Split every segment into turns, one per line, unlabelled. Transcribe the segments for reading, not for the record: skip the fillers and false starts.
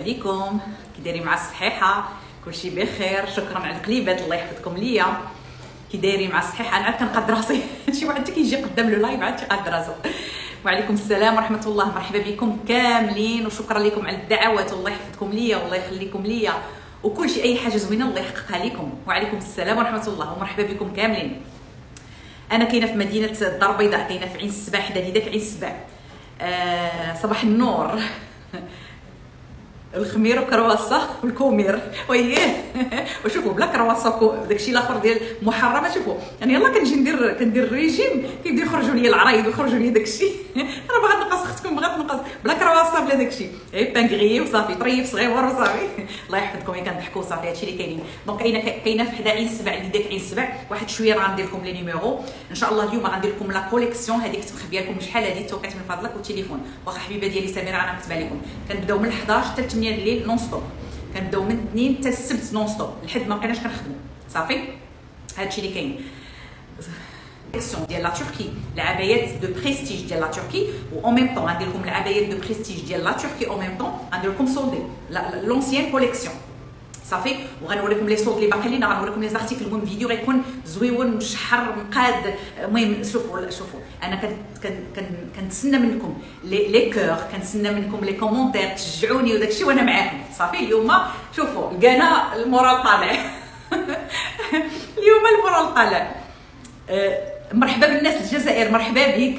عليكم، كي دايرين مع الصحيحه؟ كلشي بخير، شكرا على القليبات، الله يحفظكم ليا. كي دايرين مع الصحيحه؟ انا عاد كنقاد راسي شي واحد كيجي قدام لو لايف عاد تيقاد راسو. وعليكم السلام ورحمه الله، مرحبا بكم كاملين وشكرا لكم على الدعوات، الله يحفظكم ليا والله يخليكم ليا وكل شيء، اي حاجه زوينه الله يحققها لكم. وعليكم السلام ورحمه الله ومرحبا بكم كاملين. انا كاينه في مدينه الدار البيضاء، كاينه في عين السباع، حدا لذاك عين السباع. صباح النور. الخمير وكرواسه والكومير وياه. وشوفوا بلا كرواسه داكشي الاخر ديال محرمه. شوفوا يعني يلا كندير ريجيم، كيبدا يخرجوا لي العرايض ويخرجوا لي داكشي. انا بغيت نقص اختكم، بغيت نقص بلا كرواسه بلا داكشي، غير بانكغي وصافي، طريف صغير وصافي. الله يحفظكم، كنضحكوا صافي، هادشي اللي كاينين. دونك كاينه في حدا عين السبع، اللي داك عين السبع واحد شويه راه غندير لكم لي نيميرو ان شاء الله. اليوم غندير لكم لا كوليكسيون هذيك كنت مخبيه لكم شحال هذه، التوقيت من فضلك والتليفون. واخا حبيبه ديالي سميره انا كتبها لكم. كنبداو من 11 حتى 8 الليل نون ستوب، كنبداو من 2 حتى 7 نون ستوب لحد ما بقيناش كنخدموا صافي. هادشي اللي كاين. كوليكسيون ديال لا تركي، العبايات دو بريستيج ديال لا تركي، و اون ميم طون غندير لكم العبايات دو بريستيج ديال لا تركي، اون ميم طون غندير لكم سولدي لونسيان كوليكسيون صافي. وغنوريكم لي صوت اللي باقي لينا، غنوريكم لي زارتيكل. المهم فيديو غيكون زويون مشحر مقاد. المهم شوفوا انا كنتسنى منكم لي كور، كنتسنى منكم لي كومونتير، تشجعوني وداكشي وانا معاكم صافي. اليوم شوفوا لقينا المورال طالع. اليوم المورال طالع. مرحبا بالناس الجزائر، مرحبا بك،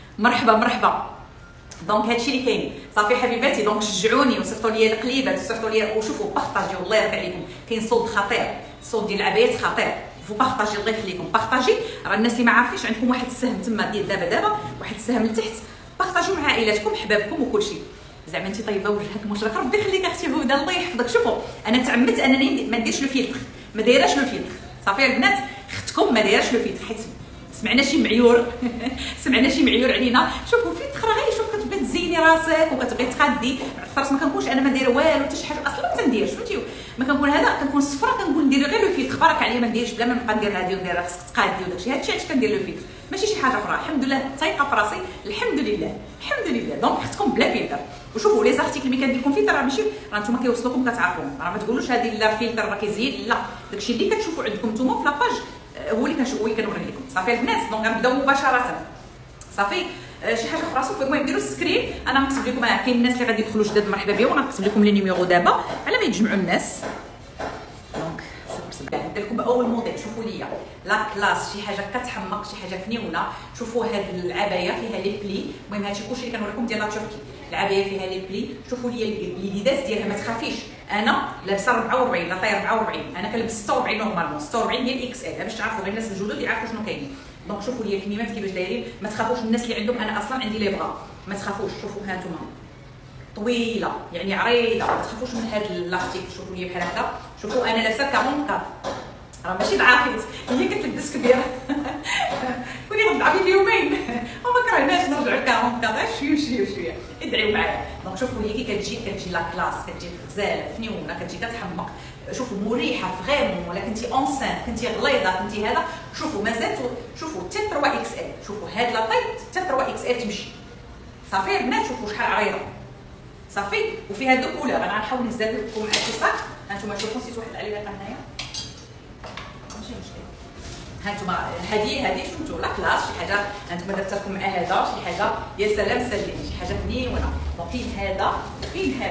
مرحبا. دونك هادشي اللي كاين صافي حبيباتي. دونك شجعوني وصيفطوا لي القليبات وصيفطوا لي، وشوفوا بارطاجيو الله يرضي عليكم. كاين صوت خطير، صوت ديال العبايات خطير، فو بارطاجي الله يخليكم. بارطاجي راه الناس اللي ما عارفينش، عندكم واحد السهم تما ديال دابا واحد السهم لتحت، بارطاجيو مع عائلاتكم حبابكم وكل شيء. زعما انت طيبه وجهك مشرق، ربي يخليك اختي هدى الله يحفظك. شوفوا انا تعمدت انني ما نديرش لو فيلتر، ما دايراش لو فيلتر صافي البنات. اختكم ما دايراش لو فيلتر، حيت سمعنا شي معيور. سمعنا شي معيور علينا. شوفوا في تخرى غير شوف كتبغي تزيني راسك وكتبغي تخدي عفرت، ما كنكونش انا ما دايره والو حتى شي حاجه اصلا ما تنديرش، فهمتيو؟ ما كنكون هذا كنكون صفرا، كنقول ندير غير لو فيلتر، بارك عليا ما نديرش بلا ما نبقى ندير هادي وندير خصك تقادي وداكشي. هادشي علاش كندير لو فيلتر، ماشي شي حاجه اخرى. الحمد لله ثايقه في راسي، الحمد لله. دونك اختكم بلا فيلتر. وشوفوا لي زارتيكل اللي كندير لكم فيلتر راه ماشي راه نتوما كيوصلوكم كتعرفوهم، راه ما تقولوش هذه لا فيلتر راه كيزيد، لا داكشي اللي كتشوفوا عندكم نتوما في لاباج هو اللي كنوريه لكم صافي البنات. دونك غنبداو مباشره صافي. شي حاجه اخرى صافي. المهم ديروا السكرين، انا غنكتب لكم. كاين الناس اللي غادي يدخلوا جداد مرحبا بهم، غنكتب لكم لي نيميرو دابا على ما يتجمعوا الناس. دونك 07 ندير لكم اول موديل. شوفوا ليا لا كلاس، شي حاجه كتحمق، شي حاجه فنيونه. شوفوا هاد العبايه فيها لي بلي، المهم هادشي كلشي اللي كنوريكم ديال لا تركي. العبايه فيها لي بلي، شوفوا ليا اليدات ديالها ما تخافيش. انا لابسه 44 لا طاير 44، انا كنلبس 46 نورمالمون، 46 هي الاكس ال باش تعرفوا غير الناس الجدد يعرفوا شنو كاينين. دونك شوفوا ليا الكميمات كيفاش دايرين، ما تخافوش الناس اللي عندهم، انا اصلا عندي لي بغا ما تخافوش. شوفوا ها نتوما طويله يعني عريضه، ما تخافوش من هاد لاستيك. شوفوا ليا بحال هكا. شوفوا انا لابسه 44 راه ماشي ضعافيت، هي كتلبس كبيره. كوني غتضعفي في يومين وما كرهناش نرجعوا ل 44 شويه ادعيو معايا. دونك شوفوا هي كي كتجي لا كلاس، كتجي غزاله فنيونه، كتجي كتحمق. شوفوا مريحه فريمون، ولا كنتي اونسانت، كنتي غليظه، كنتي هذا. شوفوا مازال شوفوا حتى 3 اكس ال. شوفوا هاد لا طاي حتى 3 اكس ال تمشي صافي البنات. شوفوا شحال عريضه صافي. وفيها دو كولور، انا غنحاول نزل لكم مع التيشيرت. هانتوما شوفوا نسيت واحد العليقه هنايا ماشي مشكل. هانتوما هادي شفتوا لا كلاس، شي حاجه هانتوما درت لكم مع هذا شي حاجه يا سلام سليني، شي حاجه فنيونه. دونك كاين هذا وكاين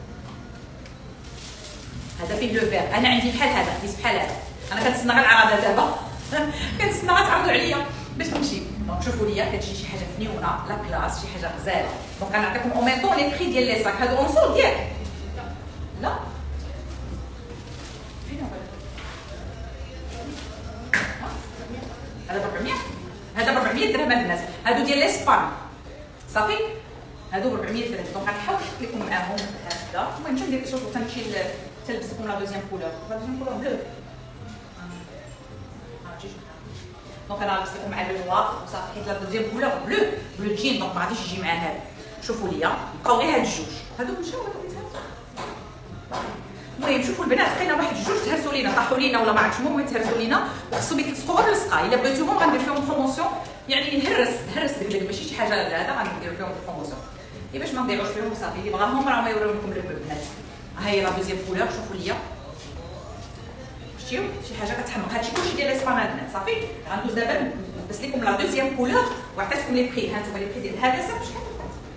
هذا فيه لو فير. انا عندي بحال هذا، قيس بحال هذا. انا كنتسنى غير العرضه دابا. كنتسنى غتعرضوا عليا باش نمشي. دونك شوفوا ليا كتجي شي حاجه فنيونه لا كلاس، شي حاجه غزاله. دونك غنعطيكم او ميم طون لي بري ديال لي صاك. هادو اون سول ديالك لا فين هو هذا 400. هذا 400 درهم البنات. هادو ديال لاسبان صافي، هادو 400 درهم. دونك غنحاول نحط لكم معاهم هكذا. المهم ندير شوفوا تنمشي تلبس لكم لا دوزيام كولور. لا دوزيام كولور بلو. دونك انا لبست لكم مع لو نوار وصافي، حيت لا دوزيام كولور بلو جين، دونك ما غاديش يجي مع هذا. شوفوا ليا بقاو غير هاد الجوج، هادو مشاو هادو يتهرسوا. المهم شوفوا البنات لقينا واحد الجوج تهرسوا لينا، طاحوا لينا ولا ما عرفتش، المهم تهرسوا لينا وخصهم يتلصقوا غير لصقه. الا بغيتوهم غندير فيهم بروموسيون، يعني نهرس ديك ماشي شي حاجه هذا غندير فيهم بروموسيون باش ما نضيعوش فيهم صافي. اللي بغاهم راه ما يوريو لكم البنات. ها هي لا دوزيام كولور. شوفوا ليا شتيو شي حاجه كتحمق. هادشي كلشي ديال لاسبان البنات. صافي غندوز دابا نلبس لكم لا دوزيام كولور وعطيتكم لي بري. ها نتوما لي بري ديال هذا صافي شحال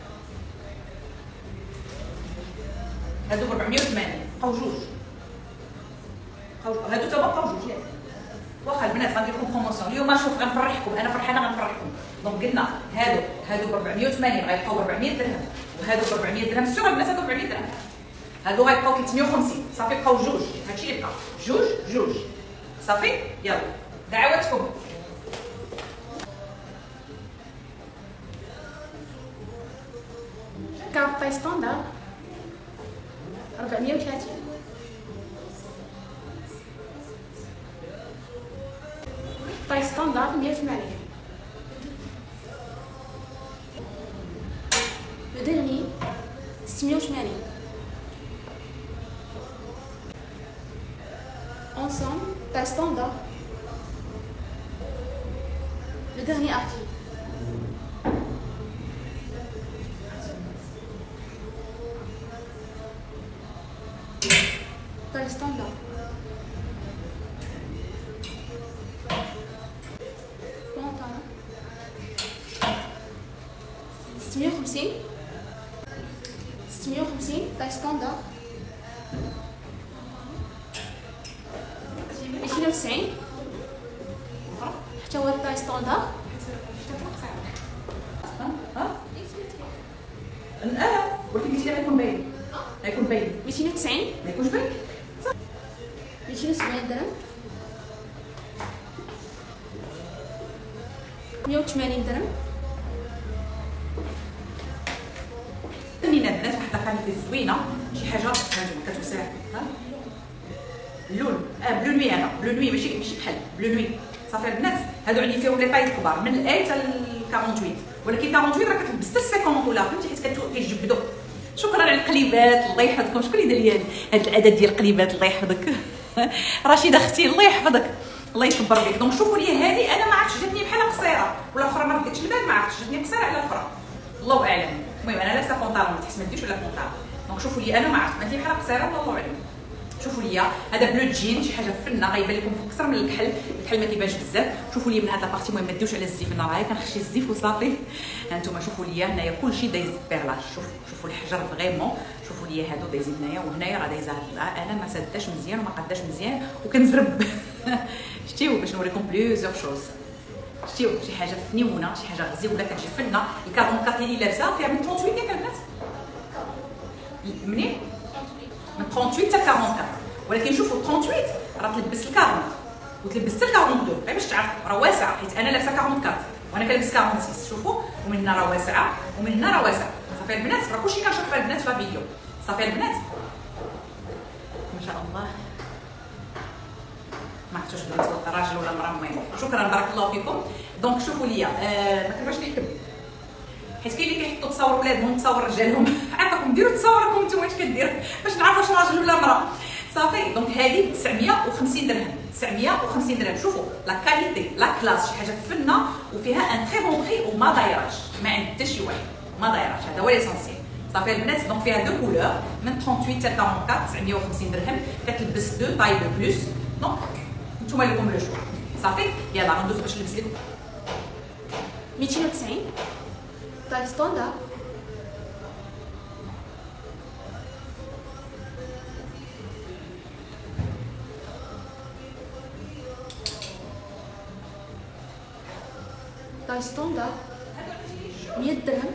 هادو ب 480 بقاو جوج. هادو تا بقاو جوج. واخا البنات غندير لكم بروموسيون اليوم. شوف غنفرحكم، انا فرحانه غنفرحكم. دونك قلنا هادو ب 480 غيبقاو ب 400 درهم، وهادو ب 400 درهم. سيغ البنات هادو ب 400 درهم. هادو غيبقاو 350. صافي بقاو جوج. هادشي اللي بقى جوج. صافي يلا دعواتكم.
كارطاي ستاندار 430. طاي ستاندار 180. لو ديرني 680. ensemble taille standard. Le dernier article. Taille standard. Pantalon. 650. 650 taille standard. 92 حتى هو الطاي ستاندار.
ولكن قلتي لي غيكون باين. غيكون باين
290.
ما يكونش باين.
270 درهم. 180 درهم.
ثاني البنات واحد لاكاليتي زوينه، شي حاجه هانتوما كتوسع. ها اللون بلو نوي. انا بلو نوي ماشي بحال بلو نوي. صافي البنات هادو عندي فيهم لي طاي كبار من الاي حتى 48، ولكن 48 راه كتلبس حتى 50 ولا فهمتي حيت كيجبدوا. شكرا على القليبات الله يحفظكم. شكون اللي دار لي هاد العدد ديال القليبات الله يحفظك رشيده اختي الله يحفظك الله يكبر بك. دونك شوفوا لي هذه انا ما عرفتش جاتني بحال قصيره ولا اخرى ما رديتش البال، ما عرفتش جاتني قصيره على الاخرى الله اعلم. المهم انا لابسه بونطالون ما تحس ما ديرش ولا بونطالون. دونك شوفوا لي انا ما عرفت بانت لي بحال قصيره ولا الله اعلم. شوفوا لي هذا بلو جين شي حاجه فنه غيبان لكم اكثر من الكحل. الكحل ما كيبانش بزاف. شوفوا لي من هذا لابارتي. المهم ما ديوش على الزيف. انا راهي كنخشي الزيف وصافي. ها انتم شوفوا لي هنايا كلشي دايز بيرلاج. شوفوا الحجر فريمون. شوفوا لي هادو دايزين هنايا وهنايا راه دايزه. انا ما سداش مزيان وما قداش مزيان وكنزرب شتيو باش نوريكم بليزيور شوز. شتيو شي حاجه فنيونه شي حاجه غزيوله كتجي فنه. الكارون كارت اللي لابسه فيها من 38 ياك البنات. منين من 38 حتى 44. ولكن شوفوا 38 راه تلبس ال 40 وتلبس حتى 42 غير باش تعرفوا راه واسعه حيت انا لابسه 44 وانا كنلبس 46. شوفوا ومن هنا راه واسعه ومن هنا راه واسعه. صافي البنات راه كلشي كنشرح البنات في الفيديو. صافي البنات ما شاء الله ما عرفتش بغيت توقع راجل ولا مراه. المهم شكرا بارك الله فيكم. دونك شوفوا لي ما كنبغيش نحكم حيت كاين اللي كيحطوا تصاور ولادهم تصاور رجالهم. عافاكم ديروا تصاوركم نتوما اش كديروا باش نعرفوا واش راجل ولا مراه. صافي دونك هذه ب 950 درهم. 950 درهم. شوفوا لا كاليتي لا كلاس شي حاجه فنه وفيها ان تري بون بري وما دايراش ما عند حتى شي واحد ما دايراش. هذا هو ليسونسيال. صافي البنات دونك فيها دو كولور من 38 حتى 44. 950 درهم كتلبس دو طاي دو بلوس. دونك نتوما لكم لو شو. صافي يلا غندوز باش نلبس لكم
290 taille standard. taille standard 100 درهم.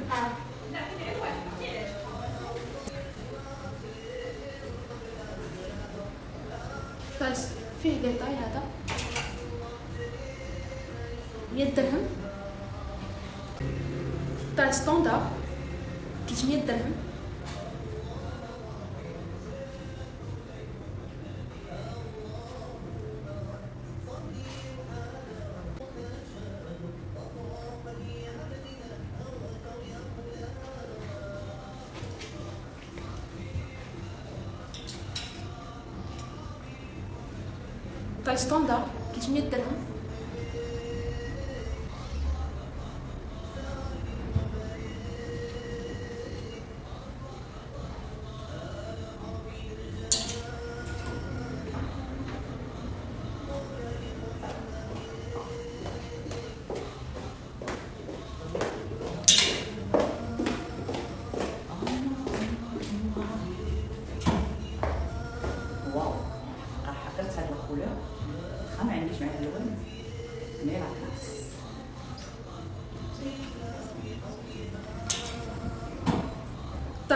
taille فيه ديتاي هذا 100 درهم. taille standard 300 درهم. taille standard 300 درهم.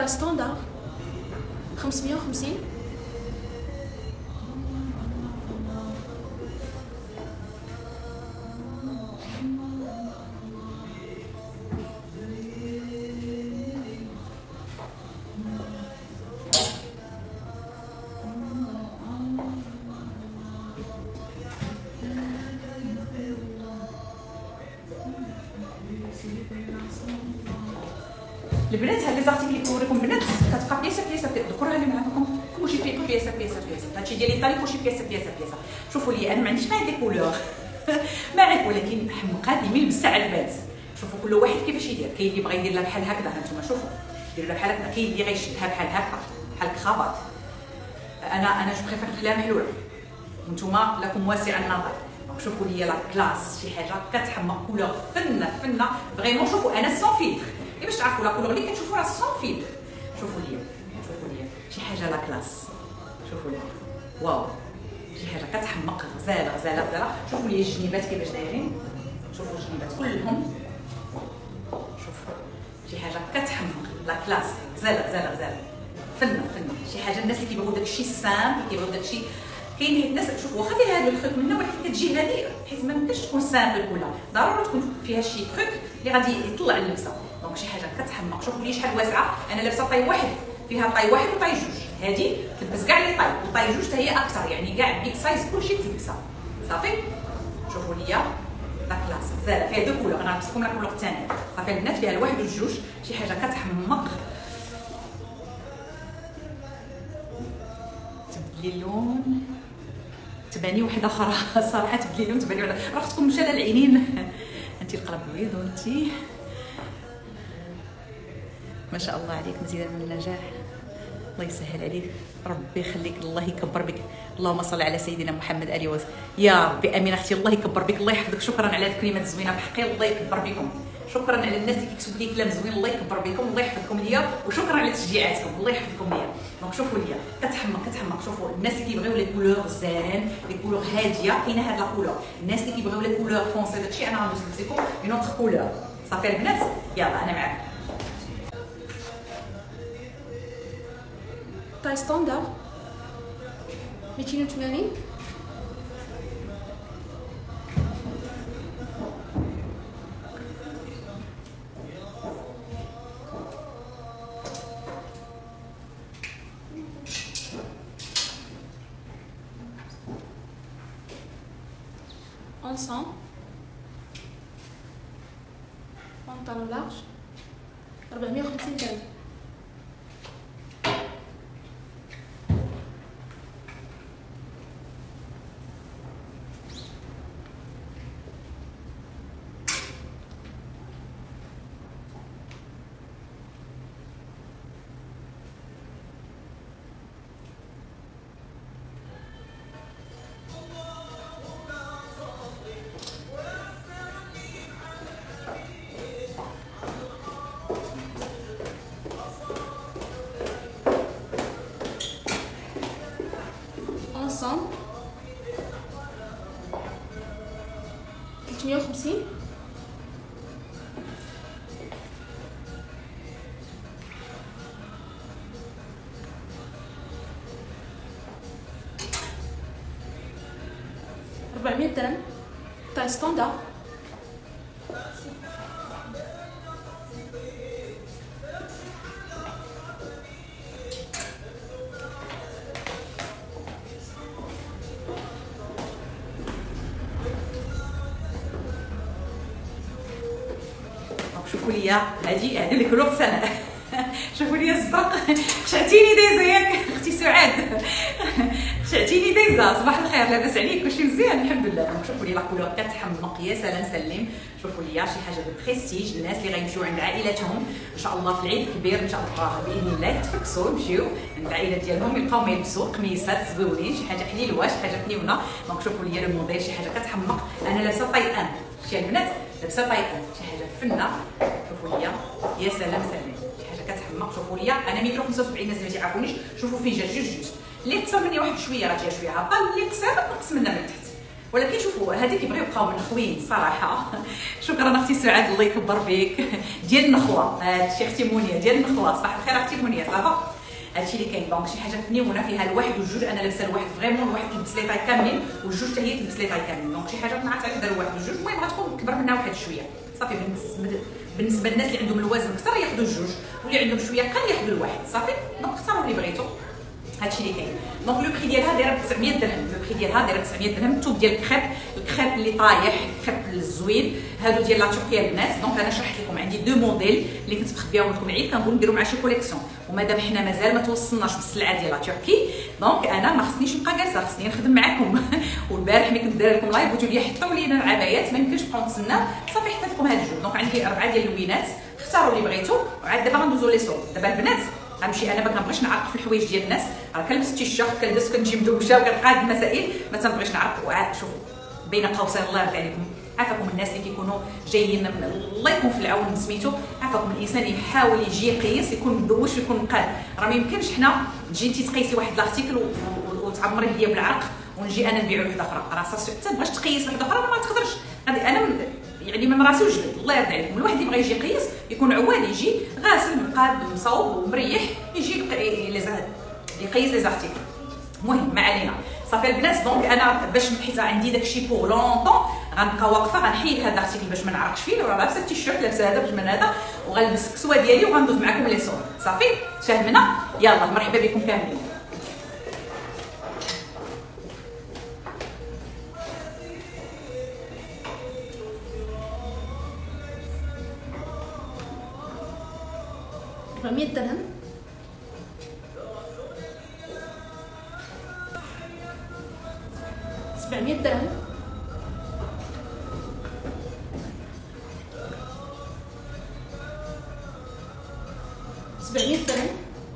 تاي ستاندار 550.
البنات هاد لي زارتيكل اللي كنوريكم بنات كتبقى بياسه ذكرها لي معاكم كلشي فيه بياسه. هادشي ديال ايطالي كلشي بياسه. شوفوا لي انا ما عنديش معايا دي كولور ما عرف، ولكن حمقات ديما لبسها عجبات. شوفوا كل واحد كيفاش يدير، كاين اللي بغا يدير لها بحال هكذا هانتوما شوفوا دير لها بحال هكذا، كاين اللي غيشدها بحال هكا بحال الكرافات. انا جو بريفير نخليها محلوله وانتوما لكم واسع النظر. شوفوا لي لا كلاس شي حاجه كتحمق كولور فنه فريمون. شوفوا انا سون فيلتر باش تعرفوا لا كولور اللي كتشوفوا راه سون فيلتر. شوفوا لي شي حاجه لا كلاس. شوفوا لي واو شي حاجه كتحمق غزاله. شوفوا لي الجنيبات كيفاش دايرين، شوفوا الجنيبات كلهم. شوفوا شي حاجه كتحمق لا كلاس غزاله فنه. شي حاجه الناس اللي كيبغيو داكشي سامبل كيبغيو داكشي. كاين الناس شوفوا واخا فيها هذا الخيط منها ولكن كتجي هذه حيت ما يمكنش تكون سامبل كلها، ضروري تكون فيها شي تروك اللي غادي يطلع اللبسه. دونك شي حاجه كتحمق. شوفوا لي شحال واسعه، انا لابسه طاي واحد، فيها طاي واحد وطاي جوج. هذه تلبس كاع لي طاي، وطاي جوج حتى هي اكثر، يعني كاع بيك سايز كلشي تلبسها صافي. شوفوا لي لا كلاس غزاله فيها دو كولور. انا نلبسكم لا كولور الثانيه صافي. البنات فيها الواحد والجوج، شي حاجه كتحمق. تبدلي اللون تباني وحده اخرى صراحه، تبدلي لون تباني وحده راه خصكم مشى العينين. انت القلب بيض وانت ما شاء الله عليك مزيدا من النجاح. الله يسهل عليك، ربي يخليك، الله يكبر بك. اللهم صل على سيدنا محمد اله وصحبه. يا ربي امين اختي، الله يكبر بك، الله يحفظك. شكرا على هذه الكلمات الزوينه بحقي، الله يكبر بكم. شكرا على الناس اللي كيكتبوا لي كلام زوين، الله يكبر بكم، الله يحفظكم ليا، وشكرا على تشجيعاتكم، الله يحفظكم ليا. دونك شوفوا ليا كتحمق. شوفوا الناس اللي كيبغيو لي كولور زارين، لي كولور هاديه، كاينه هاد لا كولور. الناس اللي كيبغيو لي كولور فونسي داكشي انا غندوز لكم اون اوتر كولور صافي البنات. يلا انا معاكم.
تاي ستاندار 280. ensemble pantalon large 450 درهم. ensemble 350. درهم تاي ستاندار.
شوفوا لي هذه اللي كلوب سنه. شوفوا لي الزرق، شعتيني ديزا ياك اختي سعاد، شعتيني ديزا. صباح الخير، لاباس عليك؟ كلشي مزيان الحمد لله. شوفوا لي لا كولور كتحمق، يا سلام سلم. شوفوا لي شي حاجه دو بريستيج، الناس اللي غيمشيو عند عائلاتهم ان شاء الله في العيد الكبير ان شاء الله باذن الله يتفكسوا يمشيو عند العائلات ديالهم، يلقاو ما يلبسوا قميصات زوينين، شي حاجه حليلوه، شي حاجه فنيونه. دونك شوفوا لي الموديل، شي حاجه كتحمق. انا لابسه طاي ان، شتي البنات لابسه طاي ان، شي حاجه فنه. شوفوا لي يا سلام سلم، شي حاجه كتحمق. شوفوا لي انا متر 75، الناس اللي ما تعرفونيش شوفوا فين جا جوج اللي قصر مني واحد شويه راه جا شويه هابطه، اللي قصير نقص منها من تحت. ولكن شوفوا هذه كيبغيو يبقاو من خوين الصراحه. شكرا اختي سعاد الله يكبر بك. ديال النخوه هادشي اختي منيه ديال النخوه. صباح الخير اختي منيه. صافا هادشي اللي كاين. دونك شي حاجه فنيونه فيها الواحد والجوج. انا لابسه الواحد فريمون الواحد تلبس لي طاي كاملين والجوج حتى هي تلبس لي طاي كاملين. دونك شي حاجه ما عرفتش دار الواحد والجوج. المهم غتكون كبر منها واحد شويه صافي. بالنسبه للناس اللي عندهم الوزن اكثر ياخذوا الجوج واللي عندهم شويه قل ياخذوا الواحد صافي. دونك اختاروا اللي بغيتو. هادشي اللي كاين. دونك لو بري ديالها دايره ب 900 درهم. لو بري ديالها دايره ب 900 درهم. الثوب ديال الكريب اللي طايح الكريب الزوين هادو ديال لا تركيا البنات. دونك انا شرحت لكم عندي دو موديل اللي كنت مخبيهم لكم العيد كنقول نديرو مع شي كوليكسيون. ومادام حنا مازال ما توصلناش بالسلعه ديال لا تركي دونك انا ما خصنيش نبقى جالسه خصني نخدم معاكم. والبارح ملي كنت دايره لكم لايف قلتوا لي حطوا لينا العبايات ما يمكنش نبقاو نتسناو صافي حطيت لكم هاد الجوج. دونك عندي 4 ديال اللوينات اختاروا اللي بغيتو. وعاد دابا غندوزو لي صوب. دابا البنات غنمشي انا ما كنبغيش نعرق في الحوايج ديال الناس. راه كنلبس التيشيرت كنلبس كنجي مدوشه وكنلقى هاد المسائل ما تنبغيش نعرق. شوفوا بين قوسين الله يرضي عليكم عافاكم الناس اللي كيكونوا جايين الله يكون في العون سميتو. عافاكم الانسان يحاول يجي يقيس يكون مدوش ويكون مقاد. راه ما يمكنش حنا تجي انت تقيسي واحد لارتيكل وتعمري ليا بالعرق ونجي انا نبيعو لواحده اخرى. راه حتى بغاش تقيس واحده اخرى ما تقدرش. انا يعني من راسي وجبد الله يرضي عليكم. الواحد اللي بغى يجي يقيس يكون عواد يجي غاسل مقاد ومصوب ومريح يجي يقيس لي زارتيكل. المهم ما علينا صافي البنات. دونك انا باش حيت عندي داكشي بو لونطون غنبقى واقفه غنحيد هذا الارتيكل باش ما نعرقش فيه. راه لابسه التيشيرت لابسه هذا من هذا وغنلبس الكسوه ديالي وغندوز معكم لي صور صافي. فاهمنا؟ يلا مرحبا بكم كاملين.
ب 100 درهم. 700 درهم. 700 درهم.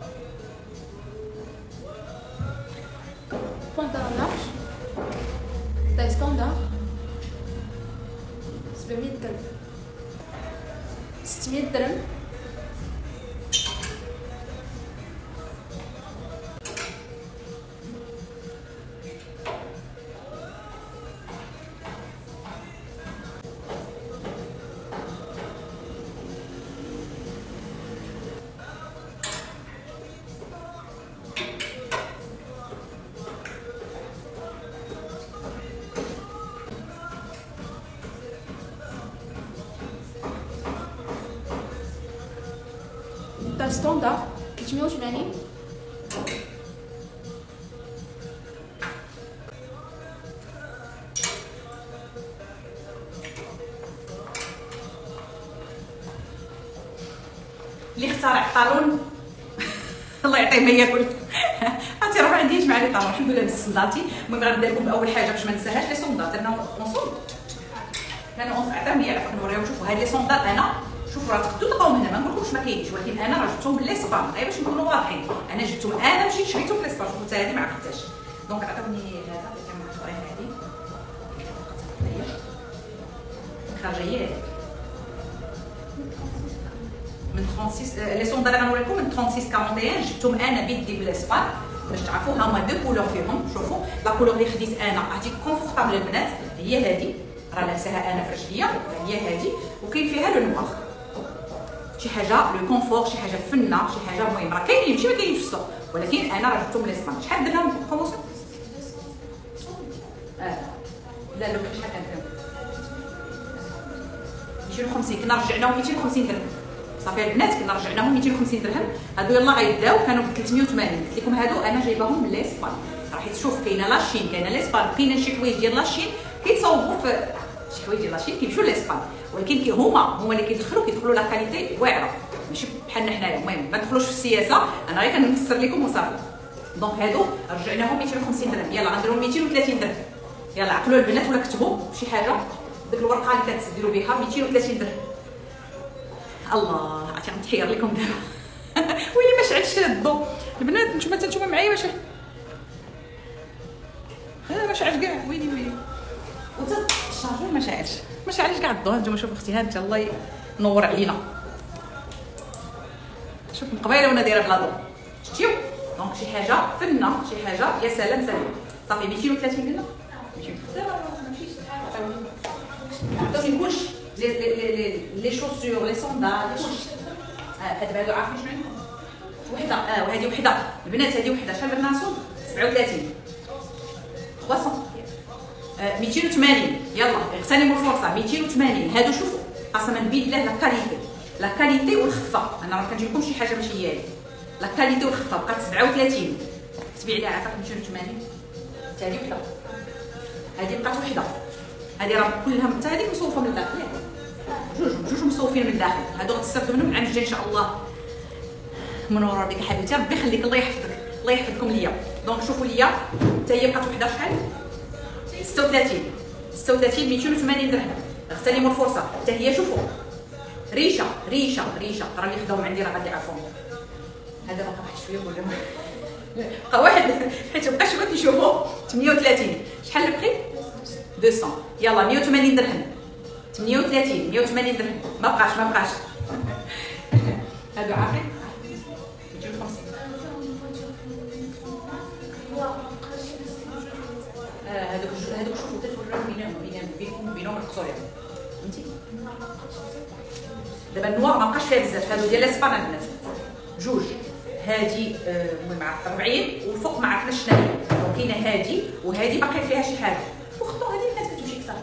بونطالون لارج تاي ستاندار 700 درهم. 600 درهم. 'تاع ستاندار 380.
اللي اخترع الطالون الله يعطيه ما ياكل. عرفتي راه ما عنديش مع لي طالون الحمد لله لبست صنداتي. المهم غنبدا لكم باول حاجه باش ما ننساهاش لي صندات. درنا اونصوند كانوا عطاهم لي عفاك نوريهم. شوفوا هاد لي صندات انا شوفوا راه تقدروا تلقاوهم هنا ما نقولكمش ما كاينش ولكن انا راه جبتهم من ليسبان غير باش نكونوا واضحين. انا جبتهم انا مشيت شريتهم في ليسبان. شوفوا حتى هذه ما عرفتهاش. دونك عطاوني هذا اللي كان مشهورين هذه كراجيه من 36 لي صوندا اللي غنوريكم من 36 41 جبتهم انا بيدي بالاسبان باش تعرفوا هما دو كولور فيهم. شوفوا لا كولور اللي خديت انا عرفتي كونفورطابل البنات هي هذه راه لابساها انا في رجليا هي هذه وكاين فيها لو نوار شي حاجه لو كونفور شي حاجه فنه شي حاجه مهمه. راه كاينين ماشي ما كاينينش في السوق ولكن انا راه جبتهم لاسبان. شحال درهم بروموسيون؟ لا شحال كان 250 كنا رجعناهم 250 درهم صافي البنات كنا رجعناهم 250 درهم. هادو يلاه غيبداو كانوا ب 380. قلت لكم هادو انا جايباهم من لاسبان. راه حيت شوف كاينه لاشين كاينه لاسبان كاينه شي حوايج ديال لاشين كيتصاوبوا في شي حوايج ديال لاشين كيمشيو لاسبان ولكن هما اللي كيدخلوا لا كاليتي واعره ماشي بحالنا حنايا. المهم ما ندخلوش في السياسه انا غير كنفسر لكم وصافي. دونك هادو رجعناهم 250 درهم. يلا غنديروا 230 درهم. يلا عقلوا البنات ولا كتبوا شي حاجه ديك الورقه اللي كتديروا بها 230 درهم. الله عرفتي غنتحير لكم دابا. ويلي ما شعلش الضو البنات نتوما معايا واش ما شعلش كاع. ويلي وتا الشارجور ما شعلش كاع الضو. هانتوما شوفوا اختي هانت الله ينور علينا. شوف من قبيله وانا دايره بلا ضو شتيو. دونك شي حاجه فنه شي حاجه يا سلام سلام. صافي 230 قلنا لا ماشي عطوني كلشي لي شوسور لي صوندال كلشي. هاد هادو عارفين شنو عندهم؟ وحده وهذه وحده البنات، هذه وحده شحال درنا نصوب 37 300 280. يلا اغتنموا الفرصه 280. هادو شوفوا قسما بالله لا كاليتي والخفه. انا راه كنجيب لكم شي حاجه ماشي هي لا كاليتي والخفه. بقات 37 كتبيع عليها عافاك 280. حتى هذه وحده، هذه بقات وحده، هذه راه كلها حتى هذه مصوفه من الداخل، جوج مصوفين من الداخل. هادو غتستافدوا منهم العام الجاي ان شاء الله. منوره بك حبيبتي، ربي يخليك، الله يحفظك، الله يحفظكم ليا. دونك شوفوا ليا حتى هي بقات وحده شحال 36 280 درهم. اغتنموا الفرصه حتى هي. شوفوا ريشه راه اللي خداهم عندي راه غادي يعرفوهم. هذا باقي واحد شويه ولا بقى واحد حيت مابقاش بغيت نشوفو 38. شحال البخي 200. يلا 180 درهم 38 180 درهم. ما بقاش هادو عارفين 250. هادوك شوفوا تتوريو بينهم القصوريه فهمتي. دابا النوار ما بقاش فيها بزاف. هادو ديال الاسبان البنات جوج. هادي المهم عرفت 40 والفوق ما عرفناش شنو هي. كاينه هادي وهادي باقي فيها شي حاجه. وخطو هادي كانت كتمشي كثر.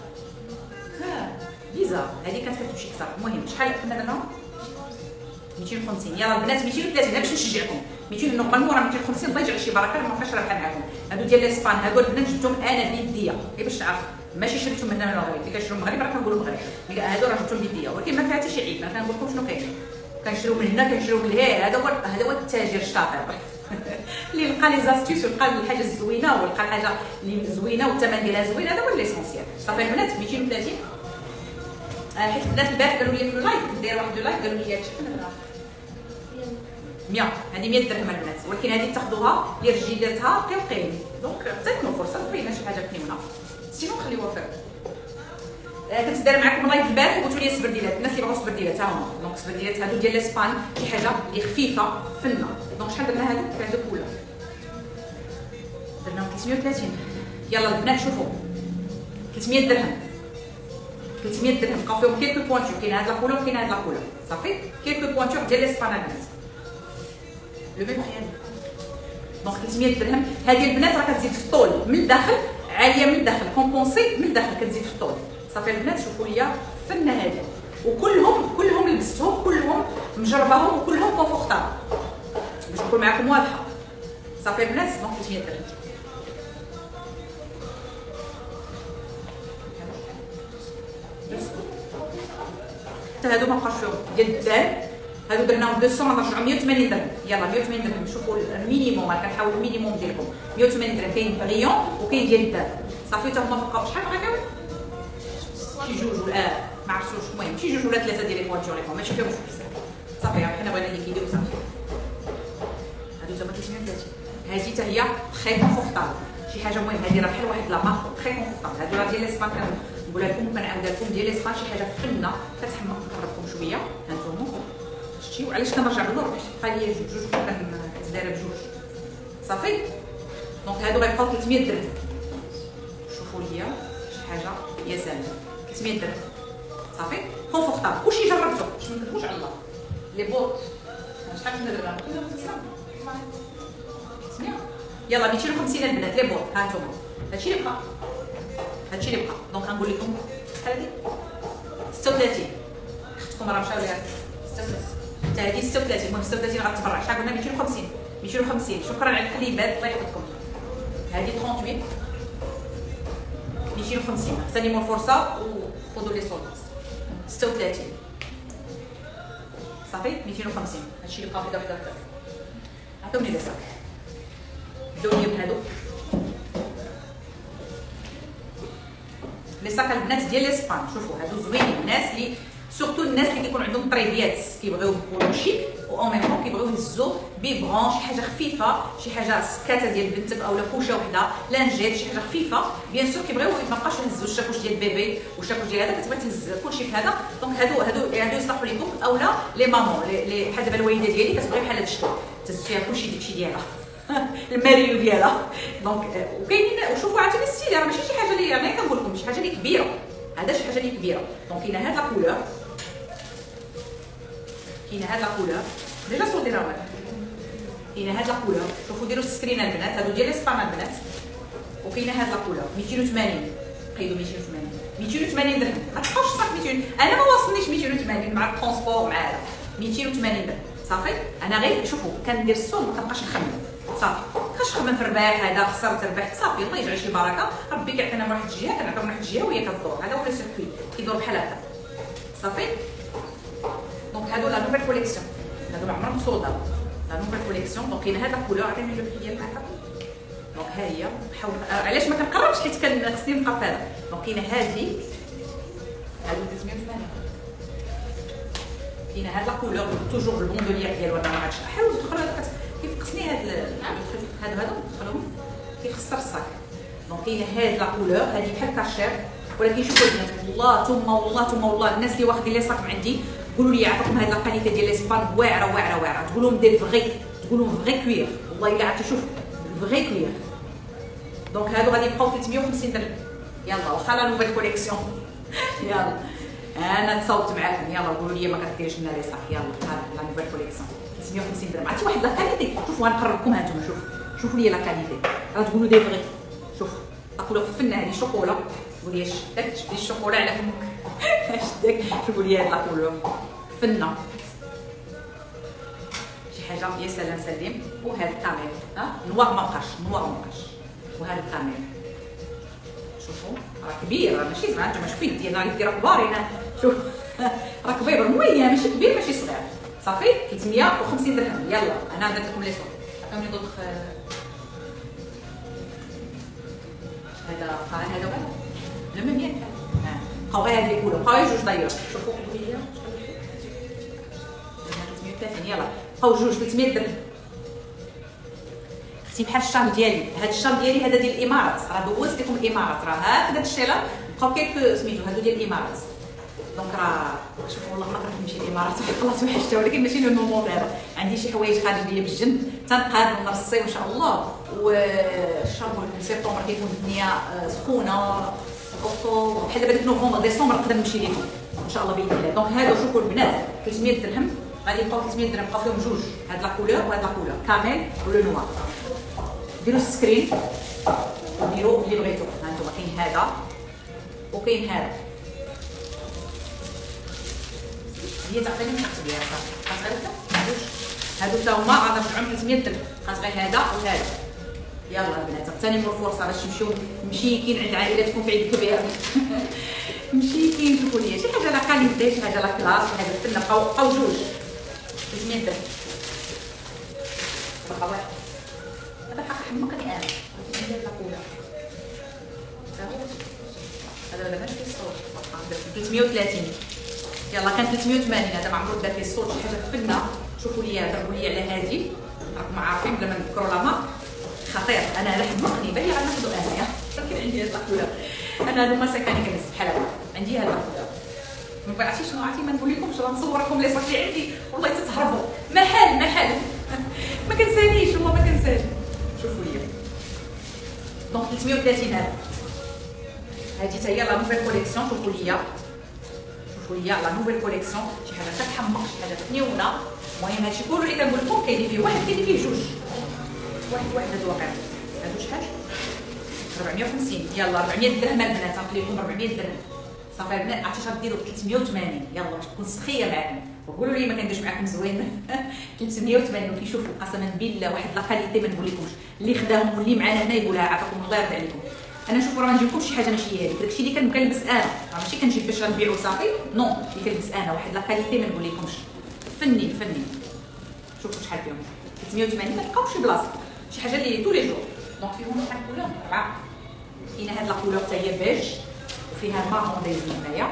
بيزار هادي كانت كتمشي كثر. المهم شحال كنا درنا 250. يلا البنات 230 باش نشجعكم. 200 نورمالمون راه 250 الله يجعل شي بركه. ما بقاش رابحه معاكم. هادو ديال الاسبان هادو البنات جبتهم انا بيديا غير باش تعرفوا، ماشي شريتهم من هنا من المغرب. اللي كنشريو من المغرب راه كنقولوا المغرب. هادو راه جبتهم بيديا ولكن ما فيها حتى شي عيب. انا كنقول لكم شنو كاين. كنشريو من هنا كنشريو من هنا. هذا هو التاجر الشاطر اللي لقى لي زاستيس ولقى الحاجه الزوينه ولقى الحاجه اللي زوينه والثمن ديالها زوين. هذا هو ليسونسيال. صافي البنات 230. حيت البنات البارح قالوا لي في اللايف ندير واحد اللايف قالوا لي هادشي 100. هذه 100 درهم البنات، ولكن هذه تاخذوها لرجيلاتها قيم. دونك اغتنموا فرصه زوينه شي حاجه كنيونه سينو خليوها فيها. كنت دايره معكم لايف البارح وقلتوا لي السبرديلات. الناس اللي بغاو السبرديلات ها هما. دونك السبرديلات هادو ديال الاسبان شي حاجه اللي خفيفه فنه. دونك شحال درنا هادو في هادو كلها درناهم 330. يلا البنات شوفوا 300 درهم 300 درهم. بقاو فيهم كيلكو بوانتور. كاين هاد لاكولا وكاين هاد لاكولا. صافي كيلكو بوانتور ديال الاسبان البنات لو ميم بري. دونك 300 درهم. هذه البنات راه كتزيد في الطول من الداخل، عاليه من الداخل، كومبونسي من الداخل، كتزيد في الطول. صافي البنات شوفوا ليا فنه هذه. وكلهم لبستهم، كلهم مجرباهم وكلهم كونفورطابل باش نكون معكم واضحه. صافي البنات دونك 300 درهم. حتى هادو ما بقاش فيهم ديال الدال. هادو درناهم 200 نرجعوا 180 درهم. يلا 180 درهم. شوفوا المينيموم، راه كنحاول المينيموم ديالكم 180 درهم. كاين بريون وكاين ديال الدال. صافي حتى هما بقاو شحال بقى فيهم شي جوج ولا ما عرفتوش. المهم شي جوج ولا ثلاثه ديال لي فواتور ليكم ماشي فيهم بزاف. صافي حنا بغينا اللي كيديروا صافي. هادو تما 330. هادي حتى هي خي كونفورطابل شي حاجه. المهم هادي راه بحال واحد لا مارك خي كونفورطابل. هادو راه ديال الاسبان كنقولها لكم وكنعاودها لكم ديال الاسبان شي حاجه فنه كتحمق. نقربكم شويه هانتوما شتي. وعلاش كنرجع للور باش تبقى لي جوج كتدايره بجوج. صافي دونك هادو غيبقاو 300 درهم. شوفوا ليا شي حاجه يا سلام 300 درهم. صافي كونفورطابل كلشي جربته باش ما نكذبوش على الله. لي بوط شحال كنا درنا 300. يلا 250 البنات لي بوط. ها انتم هادشي اللي بقى، هادشي اللي بقى. دونك غنقول لكم شحال هادي 36. اختكم راه مشاو ليها 36 حتى هادي 36. المهم 36 غتبرع. شحال قلنا 250 250. شكرا على الحليبات الله يحفظكم. هادي 38 250. اغتنموا الفرصه وخذوا لي صوت 36. صافي 250. هادشي اللي بقى وحده وحده وحده. عطوني لي صاك بداو لي بهادو لي صاك البنات ديال الاسبان. شوفوا هادو زوينين. الناس اللي سورتو الناس اللي كيكون عندهم طريبيات كيبغيو يكونوا شيك و اون ميم طون كيبغيو يهزوا بيبغون شي حاجه خفيفه، شي حاجه سكاته ديال بنتك اولا كوشه وحده لانجيت شي حاجه خفيفه. بيان سور كيبغيو ما بقاش يهزوا الشاكوش ديال البيبي والشاكوش ديال هذا كتبغي تهز كلشي في هذا. دونك هادو يصلحوا لكم اولا لي مامون اللي بحال دابا الوالده ديالي كتبغي بحال هاد الشكل تهز فيها كلشي داكشي ديالها الماريو ديالها. دونك وكاينين وشوفوا عاوتاني الستيل راه ماشي شي حاجه اللي انا كنقول لكم شي حاجه اللي كبيره، هذا شي حاجه اللي كبيره. دونك كاينه هاد لا كولور، كاينه هاد لا كولور ديجا صودينا، كاينه هاد لا كولور. شوفوا ديروا السكرين البنات، هادو ديال اسبان البنات. وكاينه هاد لا كولور 280، قيدوا 280 درهم. ما تبقاوش صافي 200، انا ما واصلنيش 280 مع الترونسبور مع هذا 280 درهم صافي. انا غير شوفوا كندير السوق ما كنبقاش نخمم صافي، مابقاش نخمم في الرباح، هذا خسرت ربحت صافي، الله يجعل شي بركه. ربي كيعطينا من واحد الجهه كنعطيو من واحد الجهه وهي كتدور، هذا هو السيركوي كيدور بحال هكا صافي. دونك هادو لا نوفيل كوليكسيون، هادو ما عمرهم صودا لا نوفيل كوليكسيون. دونك كاين هاد لا كولور عطيني لو ديال معاكم. دونك ها هي نحاول علاش ما كنقربش حيت خصني نبقى فاهمه. دونك كاينه هادي هادو 380، كاينه هاد لا كولور توجور البوندولير ديال ولا ما عرفتش. حاول تدخل كيفقسني هاد هادو دخلهم كيخسر الصاك. دونك كاينه هاد لا كولور هادي بحال كاشير، ولكن شوفوا البنات والله ثم والله الناس اللي واخدين لي صاك من عندي قولوا لي عافاكم هاد لا كاليتي ديال ليسبان واعره تقولوا دي فغي، تقولوا فغي كوير والله الا عرفتي شوف فغي كوير. دونك هادو غادي يبقاو 350 درهم. يلا واخا لا نوفيل كوليكسيون يلا انا تصاوبت معاكم، يلا قولوا لي ما كديريش لنا لي صاك. يلا لا نوفيل كوليكسيون 350 درهم. عرفتي واحد لا كاليتي، شوفوا غنقرب لكم هانتوما، شوفوا لي لا كاليتي راه تقولوا دي فغي. شوف لا كولور فنه هذه شوكولا، قولي اش داك تشدي الشوكولا على فمك اش داك. شوفوا لي هاد لا كولور فنه شي حاجه يا سلام سليم. وهاد الكاميرا نوار ما بقاش وهاد الكاميرا شوفوا راه كبير، راه ماشي زعما نتوما شوفوا يدي انا دير كبار هنا، شوف راه كبير مويه ماشي كبير ماشي صغير صافي 350 درهم. يلا انا درت لكم لي صور عطوني دوك هذا لا ما مية بقاو غير هاد يقولوا بقاو جوج دايره. شوفوا قولوا لي 330 يلا بقاو جوج 300 درهم. اختي بحال الشال ديالي، هاد الشال ديالي هذا ديال الامارات، راه دوزت لكم الامارات، راه هكذا الشيله بقاو كيف سميتو هادو ديال الامارات. دونك راه شوفوا والله ما كرهت نمشي الامارات خلاص وحشتها، ولكن ماشي لو مومون دابا. عندي شي حوايج خارج ليا بالجنب تنقاد نرصي ان شاء الله. والشهر سبتمبر كيكون الدنيا سخونه، اوكتوبر بحال دابا ديك نوفمبر ديسمبر نقدر نمشي لكم ان شاء الله باذن الله. دونك هادو شوفوا البنات 300 درهم غادي يبقاو 300 درهم، بقاو فيهم جوج، هاد لا كولور وهاد لا كولور كامل ولو نوار. ديروا السكرين وديروا اللي بغيتو. ها انتما كاين هذا وكاين هذا، هي تعطيني نحسب ليها صافي. غير هادو حتى هما غادي نرجعهم 300 درهم، خاص غير هذا وهذا. يلا البنات اغتنموا الفرصه باش تمشيو مشيكين عند عائلتكم في عيد كبير مشيكين. شوفوا لي شي حاجه لا كاليتي، شي حاجه لا كلاس، شي حاجه فنه. بقاو جوج 300 درهم. بقى واحد هذا الحق حمقني انا لا كولور هذا دابا ماشي الصوت 330. يلا كان 380 هذا ما عمرو دار فيه الصوت شي حاجه فنه. شوفوا لي ضربوا لي على هذه، راكم عارفين بلا ما نذكروا لا مارك خطير. انا لا حمقني بالي غناخذوا انايا، ولكن عندي هاد الكولور انا هادو ما ساكاني كنهز بحال هكا. عندي هاد الكولور ما عرفتيش شنو عرفتي ما نقولكمش، راه نصوركم لي صافي عندي والله تتهربوا محال ما كنساليش والله ما كنسالي. شوفوا لي دونك 330 هذا. هادي حتى هي لا نوفيل كوليكسيون. شوفوا لي لا نوفيل كوليكسيون، شي حاجه كتحمق، شي حاجه فنيونه. المهم هادشي كله اللي كنقول لكم كاين فيه واحد كاين فيه جوج، واحد هاد واقع هادو شحال 450. يلا 400 درهم البنات غنخلي لكم 400 درهم صافي البنات. عرفتي غديروا 380. يلا باش تكون سخيه معاكم وقولوا لي ما كنديرش معاكم زوين 380. وكيشوفوا قسما بالله واحد لا كاليتي ما نقولكمش، اللي خداهم واللي معنا هنا يقولها عافاكم الله يرضي عليكم. انا شوفوا راه ما نجيبكمش شي حاجه ماشي هي داكشي اللي كنبقى نلبس انا، راه ماشي كنجيب باش نبيعو صافي، نو اللي كنلبس انا واحد لا كاليتي ما نقولكمش فني. شوفوا شحال فيهم 380 ما تلقاوش بلاصه، شي حاجه اللي طول لي جور. دونك فيهم شحال كولور 4. كاينه هاد لا كولور حتى هي بيج وفيها المارون دايز هنايا.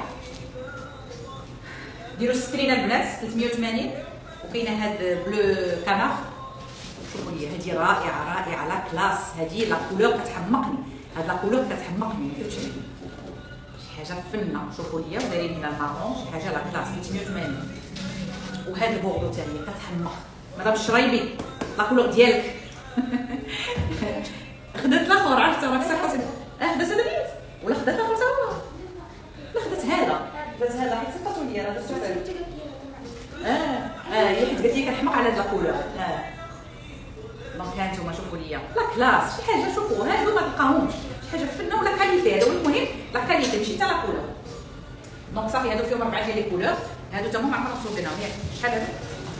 ديروا السكرين البنات 380. وكاينه هاد بلو كانار. شوفوا لي هادي رائعه لا كلاس. هادي لا كولور كتحمقني، هاد لا كولور كتحمقني شي حاجه فنه. شوفوا لي دايرين هنا المارون شي حاجه لا كلاس 380. وهاد البوردو حتى هي كتحمق، مدام الشرايبي لا كولور ديالك خدات الاخر عرفتي راك صافي خدات هذا بيت ولا خدات الاخر تا هو لا خدات هذا حيت صيفطو لي هذا السوفر هي حيت قالت لي كنحماق على هاد لاكولور دونك ها نتوما شوفوا ليا لا كلاس شي حاجه شوفوا هادو ما تلقاهمش شي حاجه فنه ولا كاليتي هذا هو المهم لا كاليتي ماشي حتى لاكولور دونك صافي هادو فيهم 4 ديال لي كولور هادو تا هما عمرنا صوبناهم ياك شحال هذا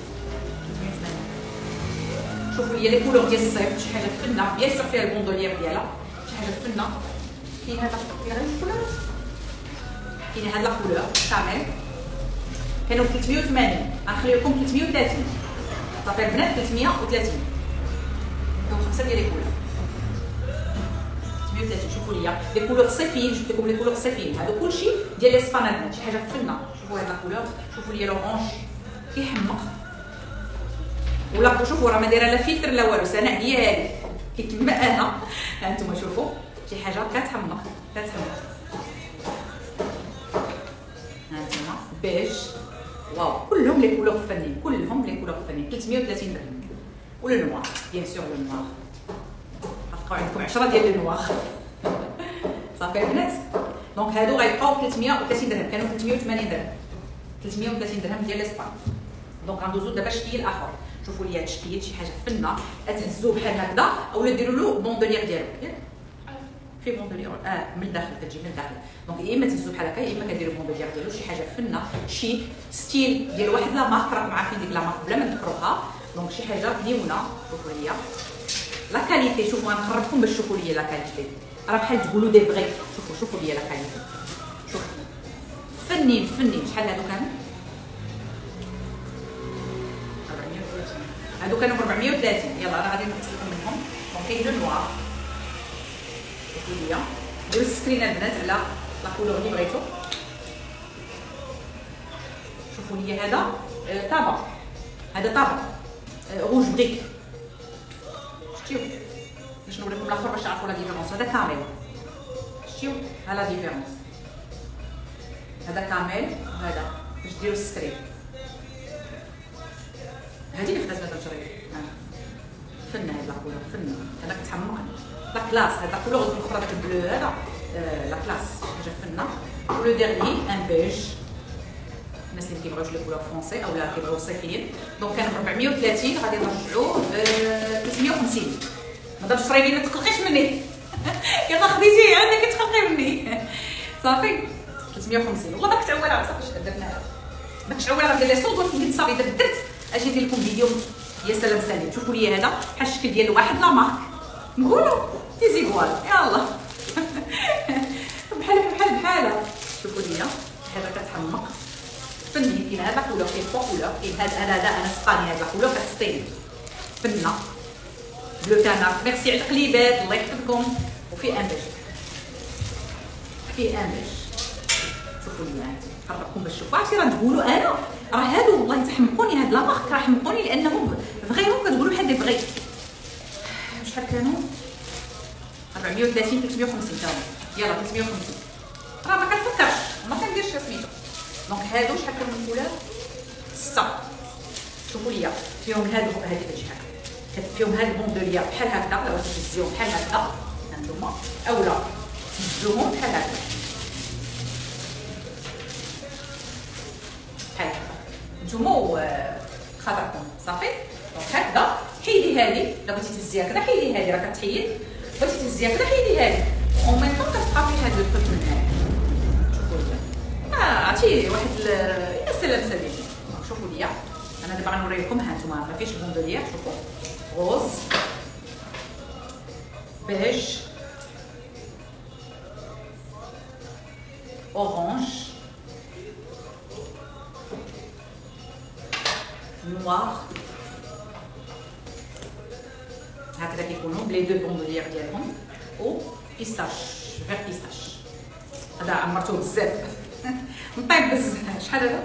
شوفوا لي لي كولور ديال الصيف شي حاجه فنه بيان سور فيها البوندولير ديالها شي حاجه فنه كاين هذا فيها غير الكولور كاين هاد لا كولور كامل كانوا 380 غنخلي لكم 330 صافي البنات 330 كانوا 5 ديال لي كولور 330 شوفوا لي لي كولور صيفيين جبت لكم لي كولور صيفيين هادو كلشي ديال ليسبانات شي حاجه فنه شوفوا هاد لا كولور شوفوا لي لورانج كيحمق ولا شوفوا راه ما دايره لا فلتر لا والو سناء ديالي كيتما انا ها انتم شوفوا شي حاجه كتحمق ها انتم بيج واو كلهم لي كولور فنين 330 درهم ولو نوار بيان سور لو نوار غتلقاو عندكم 10 ديال لو نوار صافي البنات دونك هادو غيبقاو 330 درهم كانوا 380 درهم 330 درهم ديال لاسبان دونك غندوزو دابا شكل اخر شوفوا لي هاد الشكل شي حاجه فنه تهزوه بحال هكذا اولا ديروا له بوندولير ديالو ياك في بوندولير من الداخل كتجي من الداخل دونك يا اما تهزوه بحال هكا يا اما كديروا بوندولير ديالو شي حاجه فنه شيك ستيل ديال واحد لا مارك راكم عارفين ديك لا مارك بلا ما نذكروها دونك شي حاجه زوينه شوفوا لي لا كاليتي شوفوا غنقربكم باش تشوفوا لي لا كاليتي راه بحال تقولوا دي فغي شوفوا لي لا كاليتي شوفوا فنين شحال هادو كانوا هادو كانوا ب 430 يلا راه غادي نقص لكم منهم دونك كاين لو نوار شوفوا لي ديروا السكرين البنات على لا كولور اللي بغيتو شوفوا لي هذا طابع روج بريك شتيو باش نوريكم الاخر باش تعرفوا لا ديفيرونس هذا كامل شتيو ها لا ديفيرونس هذا كامل وهذا باش ديروا السكرين هذه اللي خدات هذا الجريد فنه هاد لاكولور فنه هذا كتحمق لا كلاس هذا كولور الاخرى داك البلو هذا لا كلاس حاجه فنه ولو ديرني ان بيج الناس اللي كيبغيو لي كولور فرونسي اولا كيبغيو صيفيين دونك كان ب 430 غادي نرجعوه ب 350 ما دابش صريبين ما تقلقيش مني يلا خديتيه عندك كتقلقي مني صافي 350 والله ما كنت عواله صافي درناها ما كنتش عواله غندير لي صوت ولكن صافي درت اجي ندير لكم فيديو يا سلام سليم شوفوا لي هذا بحال الشكل ديال واحد لا مارك نقولوا تيزيكوال يلا بحال شوفوا لي هذا كتحمق فني كاين هذا كولور كاين فوق كولور كاين هذا انا اسباني هذا كولور كتسطيني فنه بلو كانار ميرسي على التقليبات الله يحفظكم وفي ان بيج شوفوا لي نقربكم باش تشوفوا عرفتي راه تقولوا انا راه هادو والله تحمقوني هاد لا مارك راه حمقوني لانهم فغيهم كتقولوا بحال دي فغي شحال كانوا 430 350 تا يلا 350 راه ما كنفكرش ما كنديرش سميتو دونك هادو شحال كانوا من كولور 6 شوفوا لي فيهم هادو هادي كتجي هكا فيهم هاد البوندوليا بحال هكذا ولا تهزيهم بحال هكذا هانتوما اولا تهزوهم بحال هكذا بحال هكا نتوما وخاطركم صافي دونك هكذا حيدي هادي الا بغيتي تهزيها هكذا حيدي هادي راه كتحيد بغيتي تهزيها هكذا حيدي هادي اون ميم طون كتبقى في هاد الكوت من هنا شوفوا لي عرفتي واحد يا سلام سليم شوفوا لي انا دابا غنوريكم ها نتوما ما فيش البوندولير شوفوا روز بيج اورانج نوار هكذا كيكونوا بلي دو بوندولير ديالهم و بيستاش فيغ بيستاش هذا عمرتو بزاف نطيب بزاف شحال هذا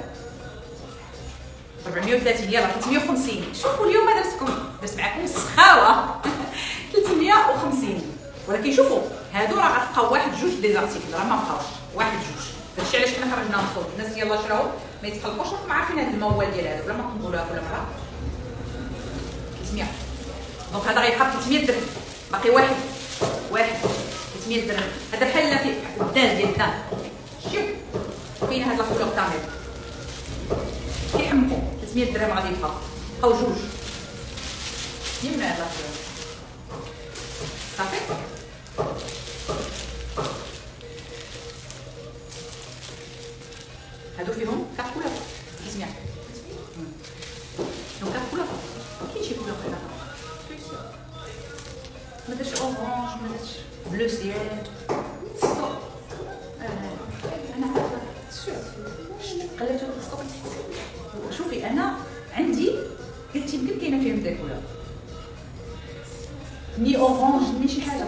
430 يلا 350 شوفوا اليوم ما درت معكم سخاوه 350 ولكن شوفوا هادو راه غتلقاو واحد جوج دي زارتيكل راه ما بقاوش واحد جوج داكشي علاش حنا خرجنا نصوت الناس اللي يلاه شراو ما يتقلقوش راكم عارفين هاد الموال ديال هذا بلا ما نقولوها كل مره 300 دونك هذا غيبقى ب 300 درهم، باقي واحد 300 درهم. هذا بحال في الدال ديال الدال، شوف كاينه هاد لاكولور كامل كيحمقوا 300 درهم غادي يبقى، بقاو جوج يمنع هاد لاكولور صافي. هادو فيهم كاع كولور سميع دونك كاع كولور، كاين شي كولور هذا ما داش اورانج ما داش بلو سيال ستوب. انا قلبت ستوب تحت. شوفي انا عندي قلت يمكن كاينه فيهم دي كولور ني اورانج ني شي حاجه.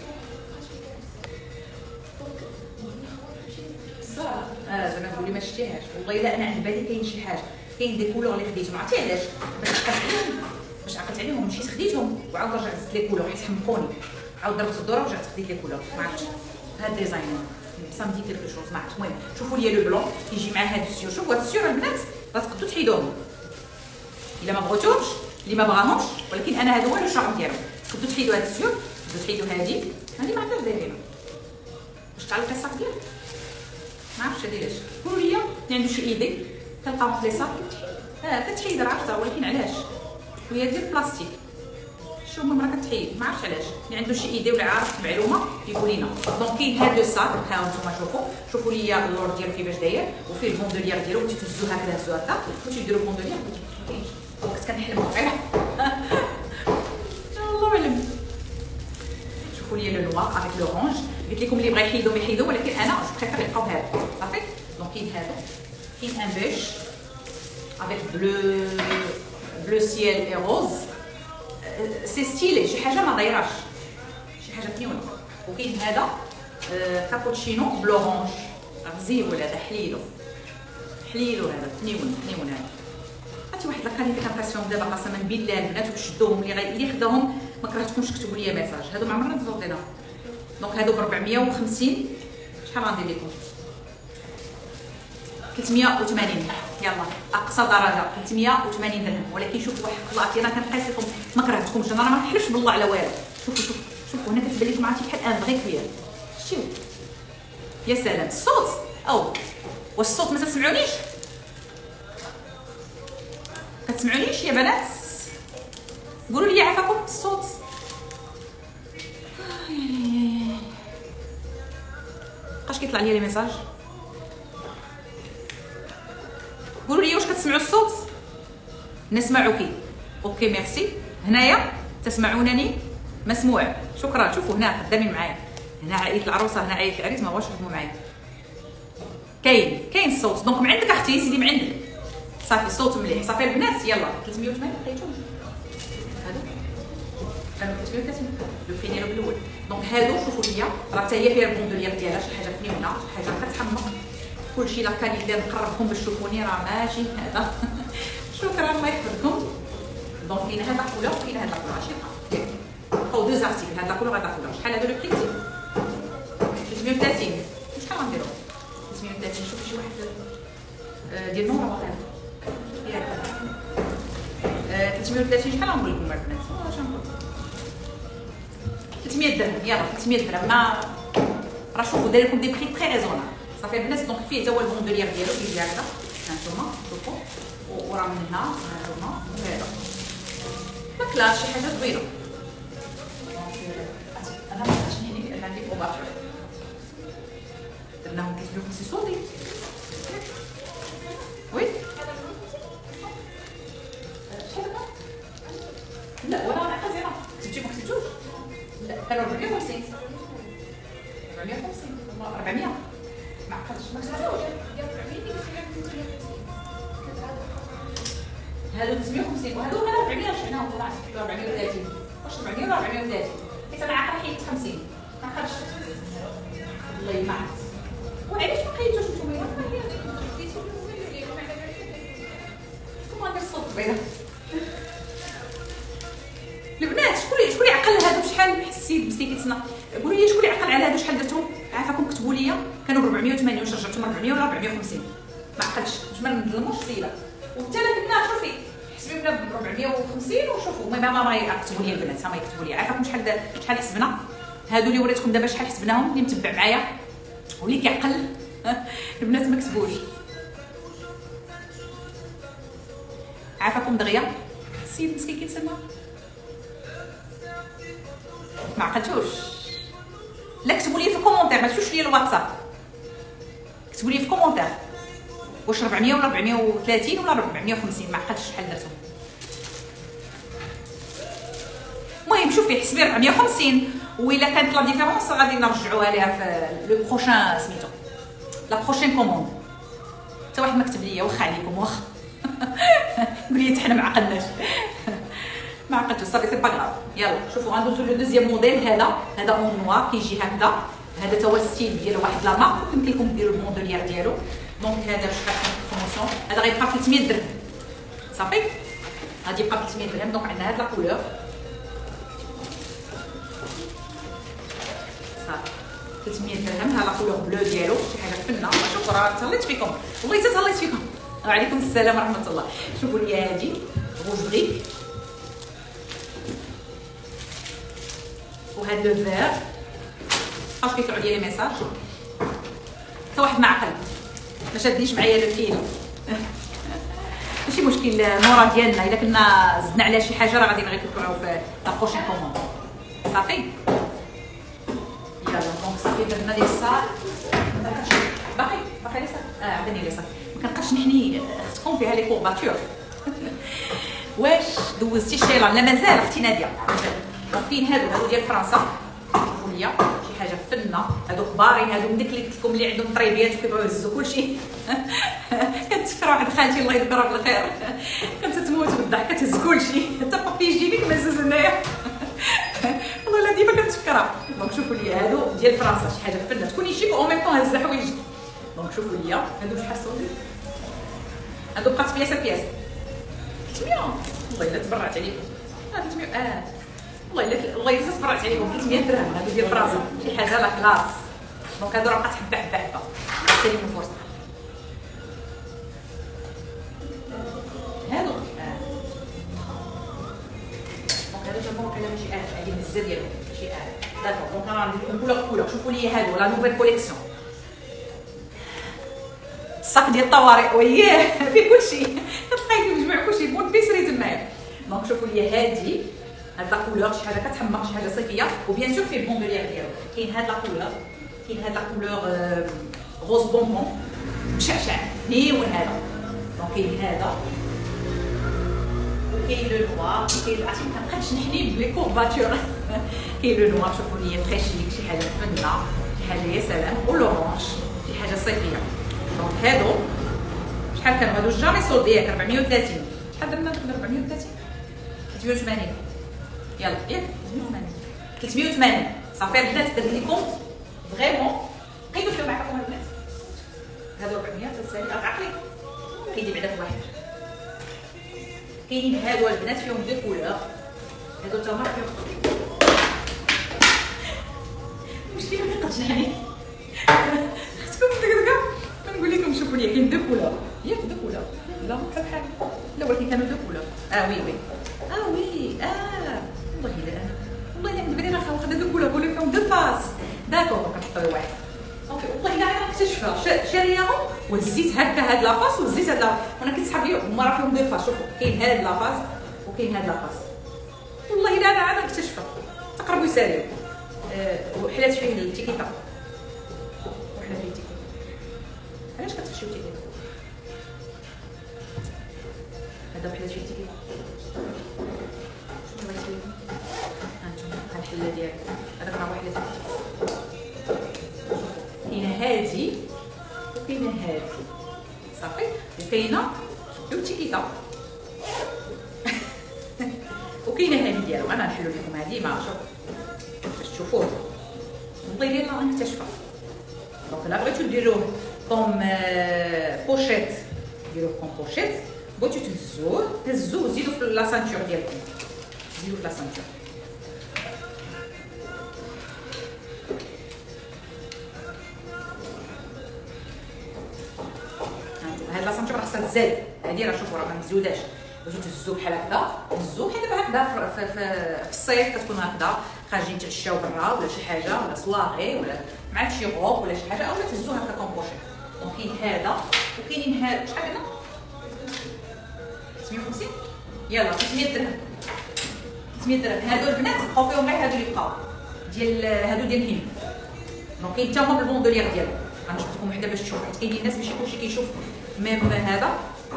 زعما تقولي ما شفتيهاش والله الا انا عند بالي كاين شي حاجه، كاين دي كولور اللي خديتهم عرفتي علاش؟ باش عقلت عليهم مشيت خديتهم وعاود رجعت زدت لي كولور حيت حمقوني، عاود ضربت الدوره ورجعت خديت لي كولور ما عرفتش. هاد الديزاين سا مدي كيلكو شوز ما عرفتش. المهم شوفوا لي لو بلون كيجي مع هاد السيور. شوفوا هاد السيور البنات غتقدروا تحيدوهم الا ما بغيتوش اللي ما بغاهمش، ولكن انا هادو هو الشعر ديالهم. تقدروا تحيدوا هاد السيور، تقدروا تحيدوا هادي ما عرفتش دايرينها واش تعرف القصه ديالها ما عرفتش هادي علاش. قولوا لي اللي عنده شي ايدي كنلقاهم في لي صاك كتحيد عرفتها، ولكن علاش وهي ديال البلاستيك شوف مرة كتحيد ما عرفتش علاش. اللي عنده شي ايدي ولا عارف المعلومه يقول لنا. دونك كاين هاد لو صاك ها نتوما شوفوا لي اللور ديالو كيفاش داير وفيه البوندولير ديالو وتتهزوه هكذا هزوه هكا وتديروا البوندولير كاينش وقت كنحلموا غير الله اعلم. شوفوا لي لو نوار افيك لورانج قلت لكم اللي بغا يحيدو ما يحيدو، ولكن انا جو بريفير يبقاو هادو صافي. دونك كاين هادو كاين ان بيج افيك بلو سيال اي روز سي ستيلي شي حاجه ما دايراش شي حاجه كنيونه. وكاين هذا كابوتشينو بلورانج غزيول هذا حليلو هذا كنيون هذا. عرفتي واحد لاكاليتي كنباسيون دابا قسما بالله البنات وشدوهم اللي خداهم ما كرهتكمش كتبوا لي ميساج. هادو ما عمرنا تزودينا. دونك هادو ب 450 شحال غندير لكم 380 يلا اقصى درجه 380 درهم. ولكن شوفوا واحد الله انا كنقيس لكم ما كرهتكمش انا ما كنحلفش بالله على والو. شوفوا هنا كتبان لكم عرفتي بحال ان فغي كوير. شتيو يا سلام الصوت او واش الصوت ما تسمعونيش؟ كتسمعونيش يا بنات؟ قولوا لي عافاكم الصوت. بقاش كيطلع لي ميساج قولوا لي واش كتسمعوا الصوت؟ نسمعوكي اوكي ميرسي. هنايا تسمعونني مسموع شكرا. شوفوا هنا خدامين معايا هنا عائله العروسه هنا عائله العريس ما بغاوش يخدموا معايا. كاين الصوت. دونك من عندك اختي سيدي من عندك صافي الصوت مليح صافي البنات. يلا 380 لقيتوهم هادو كانوا 330 لو فينيرو بالاول. دونك هادو شوفوا ليا راه حتى هي فيها البوندولير ديالها شي حاجه فنيونه شي حاجه كتحمق كلشي لاكاليتي نقربكم باش تشوفوني راه ماشي هذا شكرا الله يحفظكم. دونك كاين هاد لاكولور وكاين هاد لاكولور شي بقاو دو زارتيكل هاد لاكولور هاد لاكولور. شحال هادو لو بري 330 شحال غنديرو 330. شوفي شي واحد ديال نورا واقيلا ياك 330 شحال غنقول لكم البنات واش غنقول 300 درهم يلا 300 درهم. ما راه شوفوا داير لكم دي بري تري ريزونابل صافي البنات. دونك فيه حتى هو البوندولير ديالو كيجي هكذا هانتوما شوفوا وراه من هنا هانتوما وهذا ماكلاش شي حاجه زوينه. انا ما بقاش نحني لان عندي اوباتور درناهم كيسميوهم سي صوتي وي لا ولا انا قصيره كتبتي ما كتبتوش لا كانوا 450 والله 400 ما عقلتش ما كتبتوش هادو 350 وهادو انا 400 شحناهم والله 430 واش 400 ولا 430 حيت انا عاقله حيت 50 ما عقلتش والله ما عرفت. وعلاش ما قيتوش نتوما كما ندير الصوت بعدا البنات شكون اللي عقل هادو شحال السيد مسكين كيتسنى قولوا لي شكون اللي عقل على هادو شحال درتهم عافاكم كتبوا لي كانوا ب 480 واش رجعتهم 400 ولا 450 ما عقلتش باش ما نظلموش السيده. وحتى انا قلنا شوفي حسبي لنا ب 450 وشوفوا. المهم ما يكتبوا لي البنات، ما يكتبوا لي. عارفاكم شحال حسبنا؟ هادو اللي وريتكم دابا شحال حسبناهم، اللي متبع معايا واللي كيعقل البنات ما كتبوش. عافاكم دغيا السيد مسكين كيتسنى ما عقلتوش. لا كتبوا لي في الكومونتير، ما تمشوش لي الواتساب، كتبوا لي في الكومونتير واش 400 ولا 430 ولا 450، ما عقلتش شحال درتهم. المهم شوفي حسبي 450 وإلا كانت لا ديفيرونس غادي نرجعوها ليها في لو بروشان سميتو لا بروشين كوموند. حتى واحد ما كتب ليا واخا عليكم واخا قول لي حنا ما عقلناش ما عقلتوش صافي سي با غراف. يلا شوفوا غندوزو لو دوزيام موديل. هذا اون نوار كيجي هكذا، هذا تا هو ستيل ديال واحد لا مارك، يمكن لكم ديروا الموديلير ديالو. دونك هذا شحال كان البروموسيون؟ هذا غيبقى 300 درهم صافي، غادي يبقى 300 درهم. دونك عندنا هاد لا كولور صافي 300 درهم. ها لا كولور بلو ديالو شي حاجه فنه. شكرا تهليت فيكم والله حتى تهليت فيكم. وعليكم السلام ورحمه الله. شوفوا لي هادي روج بريك وهاد لو فير. واش كيطلعوا لي لي ميساج؟ حتى واحد ما عقل ما شادنيش معايا لو كيلو ماشي مشكل. مورا ديالنا الا كنا زدنا على شي حاجه راه غادي نريكوبيرو في لا بروشين كوموند صافي. يلا دونك صافي درنا لي صال. باقي لي صال. عطيني لي صال. ما كنبقاش نحني اختكم فيها لي كورباتور واش دوزتي شيلان؟ لا مازال اختي ناديه. دونك كاين هادو ديال فرنسا، شوفوا ليا شي حاجه فنه. هادو كبارين، هادو من ديك اللي قلت لكم اللي عندهم طريبيات كيبغيو يهزوا كلشي كنتفكر واحد خالتي الله يذكرها بالخير كانت تموت بالضحك كتهز كلشي حتى بابي يجينيك مهزوز هنايا والله لا ديما كنتفكرها. دونك شوفوا ليا هادو ديال فرنسا شي حاجه فنه تكوني شيك او ميم طون هز حوايج. دونك شوفوا ليا هادو شحال صوتي؟ هادو بقات بياسه 300. والله الا تبرعت عليكم 300. والله الا تبرعت عليكم 300 درهم. هادو ديال فرنسا شي حاجه لا كلاس. دونك هادو راه بقات حبه حبه حبه. عطيني من فرصه هادو. دونك هادو جابهم كلام شي هادي بزاف ديالهم شي داكور. دونك انا غندير لكم كولور. شوفوا لي هادو لا نوفيل كوليكسيون. الصاك ديال الطوارئ وياه فيه كلشي كتلقاي مجموع كلشي بون بيسري تمايا. دونك شوفوا لي هادي هاد لا كولور شي حاجه كتحمق شي حاجه صيفيه. وبيان سور فيه البوندولير ديالو. كاين هاد لا كولور، كاين هاد لا كولور روز بونبون مشعشع نيون هذا. دونك كاين هذا وكاين لو نوار. كاين عرفتي ما كنبقاش نحني بلي كورباتور كاين لو نوار شوفوا لي تري شيك شي حاجه فنه شي حاجه يا سلام. ولورونج شي حاجه صيفيه. دونك هادو شحال كانوا؟ هادو جامي سولد ياك 430. شحال درنا؟ 430 380. يلا ياك 380 صافي البنات. درت لي كونت فريمون قيدوا فيهم معكم البنات. هادو 400 تسالي عقلي قيدي بعدا في واحد. كاينين هادو البنات فيهم دو كولور. هادو تا هما فيهم المشكله ما كنقدش نحني اختكم دقيقه نقول لكم. شوفوا لي كاين دو كولور ياك دو كولور. لا بحال لا ولكن كانوا دو كولور. وي والله الا انا والله الا من بعد راه واخده دو كولور قولوا فيهم دو فاس. داكور كنحطوا واحد. اوكي والله الا انا مكتشفه شارياهم وهزيت هكا هاد لافاس وهزيت هاد لافاس وانا كنسحب ليهم هما راه فيهم دو فاس. شوفوا كاين هاد لافاس وكاين هاد لافاس. والله الا انا مكتشفه تقربوا يساليو. وحلات فيه التيكيتا وحلات فيه التيكيتا. علاش كتخشيو التيكيتا؟ هذا وحلات فيه التيكيتا. شنو بغيتي لكم؟ هانتوما الحله ديالو هذاك راه وحلات فيه. كاينه هادي وكاينه هادي صافي. وكاينه لو تيكيتا وكاينه هادي ديالو. انا نحلو لكم هادي ما شوف باش تشوفوه. والله الا غنكتشفها. دونك لا بغيتو ديروه كوم بوشيت ديروه كوم بوشيت. بغيتو تهزوه زيدو في لا سانتور ديالكم. زيدو في لا سانتور. هاد لا سانتور خاصها تزاد. هادي راه شوفوا راه ما مزوداش. باش تهزو بحال هكذا، هزو بحال دابا هكذا في الصيف كتكون هكذا خارجين تعشاو برا ولا شي حاجه ولا صلاغي ولا مع شي غوب ولا شي حاجه، اولا تهزو هكا كومبوشي. دونك كاين هذا وكاينين هذا، شحال قلنا 650 يلا 300 درهم. 300 درهم هادو البنات بقاو فيهم غير هادو اللي بقاو ديال هادو ديال الهند. دونك كاين حتى هما بالبوندولير ديالو، غنشوف لكم وحده باش تشوف، حيت كاينين الناس ماشي كلشي كيشوف ميم هذا.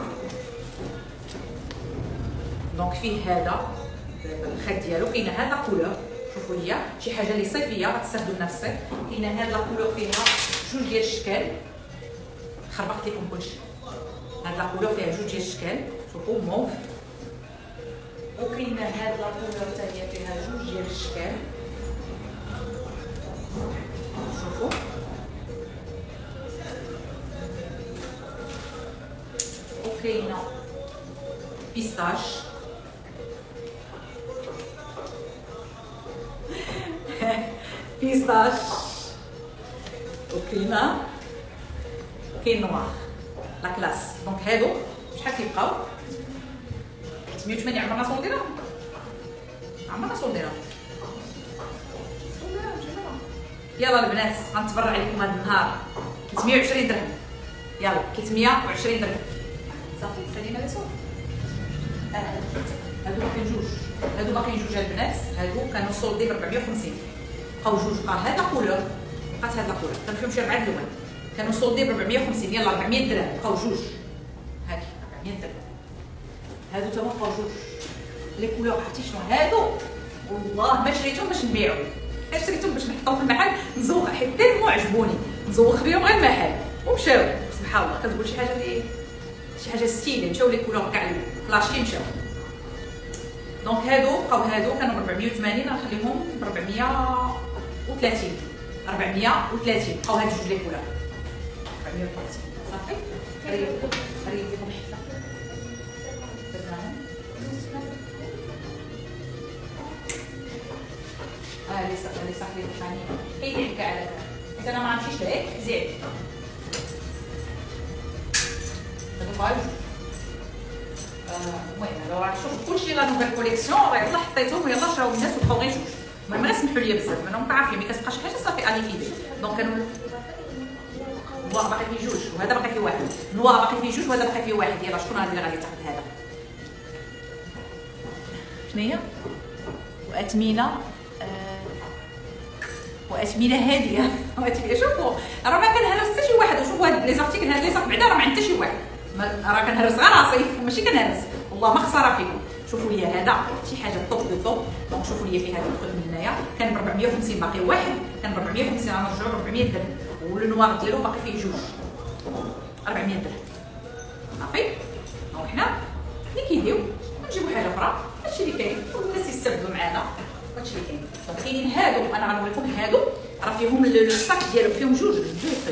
دونك فيه هذا الخيط ديالو، كاينه هذا كولور، شوفوا هي شي حاجه اللي صيفيه غتستافدوا لنا في الصيف. كاينه هذا لا كولور فيها جوج ديال الاشكال، خربقت لكم كلشي. هاد لا كولور فيها جوج ديال الاشكال، شوفوا موف. وكاينه هاد لا كولور حتى هي فيها جوج ديال الاشكال، شوفوا. وكاينه بيستاش، بيستاش. وكاينه كاين نوار لا كلاس. دونك هادو شحال كيبقاو؟ 380. عمرنا صولدينا، عمرنا صولدينا. يلا البنات غنتبرع عليكم هذا النهار 320 درهم. يلا 320 درهم صافي. سالينا لي صور. هادو باقيين جوج، هادو باقيين جوج البنات. هادو كانوا صولدي ب 450، بقاو جوج. بقى هاد لا كولور، بقات هاد لا كولور كانوا فيهم شي 4 الوان، كانوا صولدي ب 450. يلا 400 درهم بقاو جوج. هاكي 400 درهم. هادو تا هما بقاو جوج. لي كولور عرفتي شنو هادو؟ والله ما شريتهم باش نبيعهم، شريتهم باش نحطهم في المحل نزوق، حيت تالمو عجبوني نزوق بهم غير المحل ومشاو. سبحان الله كتقول شي حاجه اللي شي حاجه ستيلي، مشاو لي كولور كاع فلاشي مشاو. دونك هادو بقاو، هادو كانوا ب 480 غنخليهم ب 430. 430 بقاو هاد جوج لي كولور 430 صافي. ريتيهم حفله درناهم. لي صاحبي الثاني كيدعك على هذا، انا ما عرفتش ليك زيد. هادو فايز. المهم لو راك تشوف كلشي لا نوفيل كوليكسيون راه يلاه حطيتهم ويلاه شراو الناس وبقاو غير جوج. المهم غير سمحوا لي بزاف، انا عارفين ملي كتبقى شي حاجه صافي الي كيدير. دونك كانوا نوار باقي فيه جوج وهذا باقي فيه واحد، نوار باقي فيه جوج وهذا باقي فيه واحد. يلاه شكون هذا اللي غادي تاخذ هذا؟ شنو هي؟ واثمنه واثمنه هاديه. شوفوا راه ما كنهرس حتى شي واحد. وشوفوا هاد لي زارتيكل، هاد لي صاحب بعدا راه ما عند حتى شي واحد، راه كنهرس غير راسي ماشي كنهرس، والله ما خساره فيكم. شوفوا لي هذا شي حاجه طوب دو طوب. دونك شوفوا لي فيه هذا الدخل من هنايا كان ب 450 باقي واحد، كان ب 450 غنرجعوا ب 400 درهم. والنوار ديالو باقي فيه جوج 400 درهم صافي. دونك حنا اللي كيديو نجيبوا حاجه اخرى، هادشي اللي كاين والناس يستافدوا معنا، هادشي اللي كاين. دونك كاينين هادو، انا غنوريكم هادو راه فيهم الصاك ديالو فيهم جوج طيب.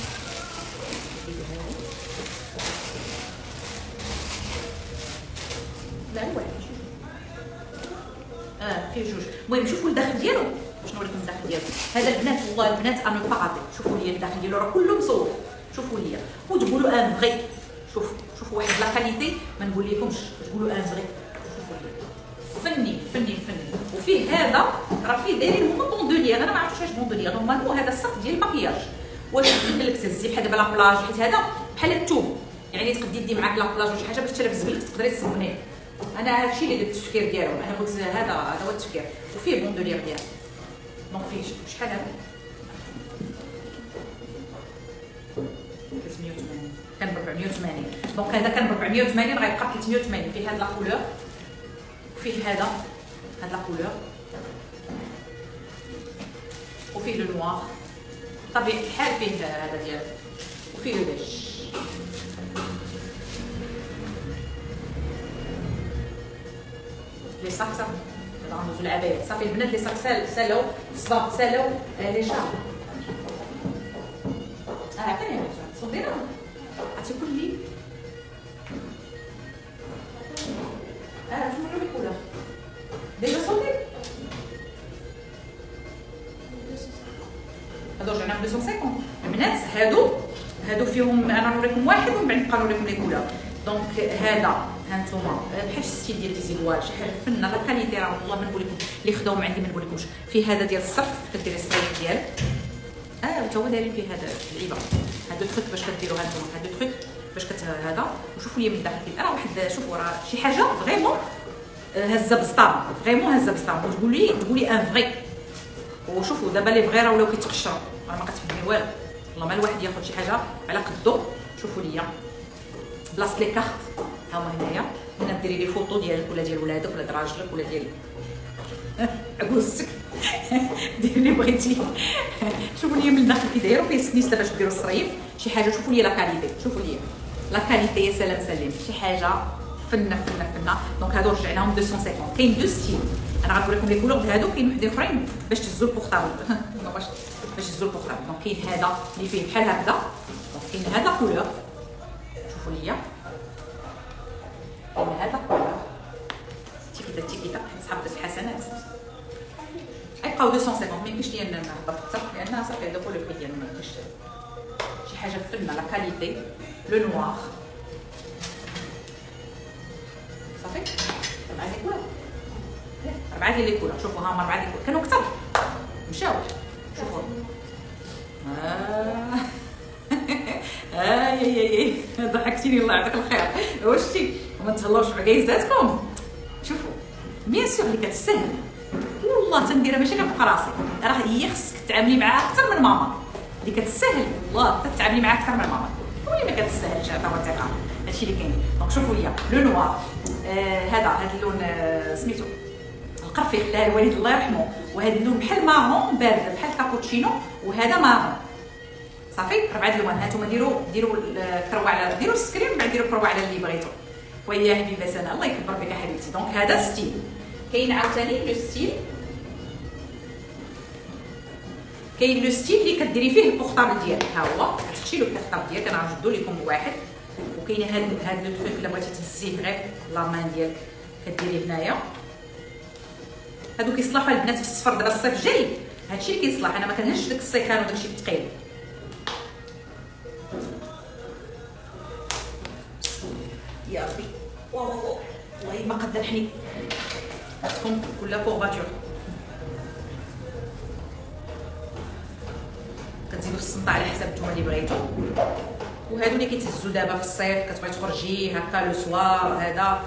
لا واحد فيه جوج. المهم شوفوا الداخل ديالو، باش نوريكم الداخل ديالو. هذا البنات والله البنات انو باغاتي. شوفوا لي الداخل ديالو راه كله مصور، شوفوا لي وتقولوا ان فغي. شوفوا واحد لا كاليتي ما نقول لكمش، تقولوا ان فغي. شوفوا لي فني فني فني. وفيه هذا راه فيه دايرين هما بوندولير، انا ما عرفتش واش بوندولير نورمالمون هذا الصف ديال المكياج. واش يمكن لك تهزي بحال دابا لا بلاج، حيت هذا بحال الثوب، يعني تقدري ديري معاك لا بلاج وشي حاجه باش تشرف زوين تقدري تصونيه. انا هادشي اللي درت التفكير ديالو، انا قلت هذا هو التفكير. وفيه بوندولير ديالو. دونك فيه شحال هذا؟ 380 كان ب 480. دونك هذا كان ب 480 غيبقى 380. فيه هاد لا كولور وفيه هاد لا كولور وفيه لو نوار طبيعي الحال، فيه هذا ديالو وفيه لو بيج. لي صاك صافي غندوزو العبايات صافي. البنات لي صاك سالاو الصباب سالاو لي شعر. عطيني صديرها عرفتي كلي. شنو لو كولور ديجا صدير هادو رجعنا ب 250. البنات هادو فيهم، انا نوريكم واحد ومن بعد نبقى نوريكم لي كولور. دونك هذا هانتوما بحال ستيل ديال ديزيلوال شي حاجه فنه لا كاليتي راه والله ما نقول لكم اللي خداو عندي ما نقول لكمش. في هذا ديال الصرف كديري الصريف ديالك وتا هو دايرين فيه هذا اللعيبه هادو تروك باش كديروا هانتوما هادو تروك باش هذا وشوفوا لي من الداخل كي راه واحد شوفوا راه شي حاجه فريمون هزه بسطام فريمون هزه بسطام تقولي ان فري. وشوفوا دابا لي فغي راه ولاو كيتقشروا راه ما كتفهمي والو والله ما الواحد ياخذ شي حاجه على قدو. شوفوا ليا بلاصه لي كارت ها هما هنايا هنا ديري لي فوطو ديالك ولا ديال ولادك ولا دراجلك ولا ديال عكوزتك ديري اللي بغيتي. شوفوا ليا من الداخل كي داير وفيه السنيسله باش ديروا الصريف شي حاجه. شوفوا ليا لا كاليتي شوفوا ليا لا كاليتي يا سلام سلم شي حاجه فنه. دونك هادو رجعناهم 250. كاين دو ستيل انا غنقول لكم لي كولور هادو كاين وحدين اخرين باش تهزوا البورطابل باش تهزوا البورطابل. دونك كاين هذا اللي فيه بحال هكذا دونك كاين هذا كولور شوفوا ليا كاين هذا كولور تيكيتا صحاب الحسنات غيبقاو 250. ما يمكنش ليا نهضر اكثر لان صافي هذا هو لو بري ديالنا ما كاينش شي حاجه فنه لا كاليتي لو نوار صافي. 4 ديال الكولور 4 ديال الكولور شوفوا ها هما 4 ديال الكولور كانوا كثر مشاو شوفوا يا ضحكتيني الله يعطيك الخير. واش شتي ما تهلاوش بعكايزاتكم. شوفوا بيان سور اللي كتسهل والله تنديرها ماشي غير في راسي راه هي خصك تعاملي معاها اكثر من ماما اللي كتسهل والله تتعاملي معاها اكثر من ماما واللي ما كتسهلش عطاو الثقه. هادشي اللي كاين. دونك شوفوا ليا لو نوار هذا اللون سميتو القرفي خلاه الوالد الله يرحمه وهذا اللون بحال مارون بارد بحال كابوتشينو وهذا مارون صافي 4 الوان. هانتوما ديروا الكروع على ديروا السكرين بعد ديروا الكروع على اللي بغيتو. ويا حبيبه سنه الله يكبر بك يا حبيبتي. دونك هذا ستيل. كاين عاوتاني لو ستيل كاين لو ستيل اللي كديري فيه البورطابل ديالك ها هو كتخشي له البورطابل ديالك انا غنجبدو لكم واحد. وكاين هاد لو تروك الا بغيتي تهزيه غير لا مان ديالك كديريه هنايا. هادو كيصلحوا البنات في الصفر دابا الصيف جاي هادشي اللي كيصلح. انا ما كنهزش داك السيكان وداكشي الثقيل. يا ربي والله ما قد نحني عندكم كلها كورباتور كتزيدوا في السنطه على حسب نتوما اللي بغيتو. وهادو اللي كيتهزوا دابا في الصيف كتبغي تخرجي هكا لو سوار هذا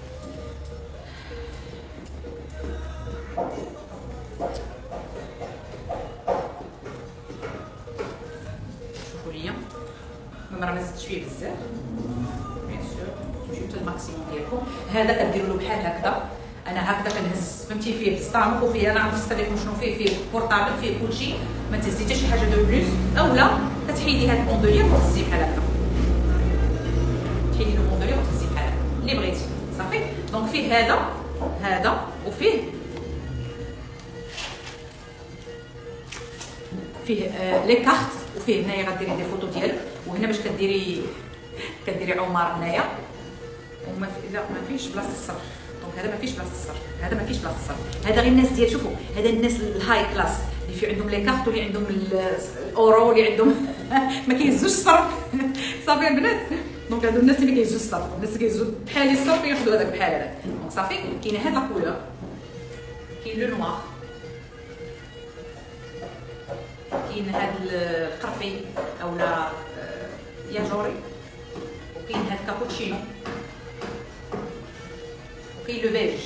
شوفوا ليا ما زدتش فيه بزاف بيان سور تمشيو حتى الماكسيموم ديالكم. هذا كديروا له بحال هكذا انا هكذا كنهز فهمتي فيه بسطامك وفيه انا غنفسر لكم شنو فيه بورطابل فيه كلشي ما تهزي حتى شي حاجه دو بلوس اولا كتحيدي هاد البوندولير وتهزي بحال هكا تحيدي البوندولير وتهزي بحال هكا اللي بغيتي صافي. دونك فيه هذا وفيه لي كارت وفيه هنايا غديري دي فوتو ديالك وهنا باش كديري عمر هنايا وما لا ما فيش بلاصه الصرف. دونك هذا ما فيش بلاصه الصرف هذا ما فيش بلاصه الصرف. هذا غير الناس ديال شوفوا هذا الناس الهاي كلاس اللي في عندهم لي كارت واللي عندهم الاورو اللي عندهم ما كيهزوش الصرف صافي البنات. دونك هادو الناس اللي كيهزوا الصرف الناس اللي كيهزوا بحال الصرف ياخذوا هذاك بحال هذاك. دونك صافي كاين هاد لا كولور كاين لو نوار كاين هاد القرفي اولا ياجوري وكاين هاد كابوتشينو وكاين لو بيج.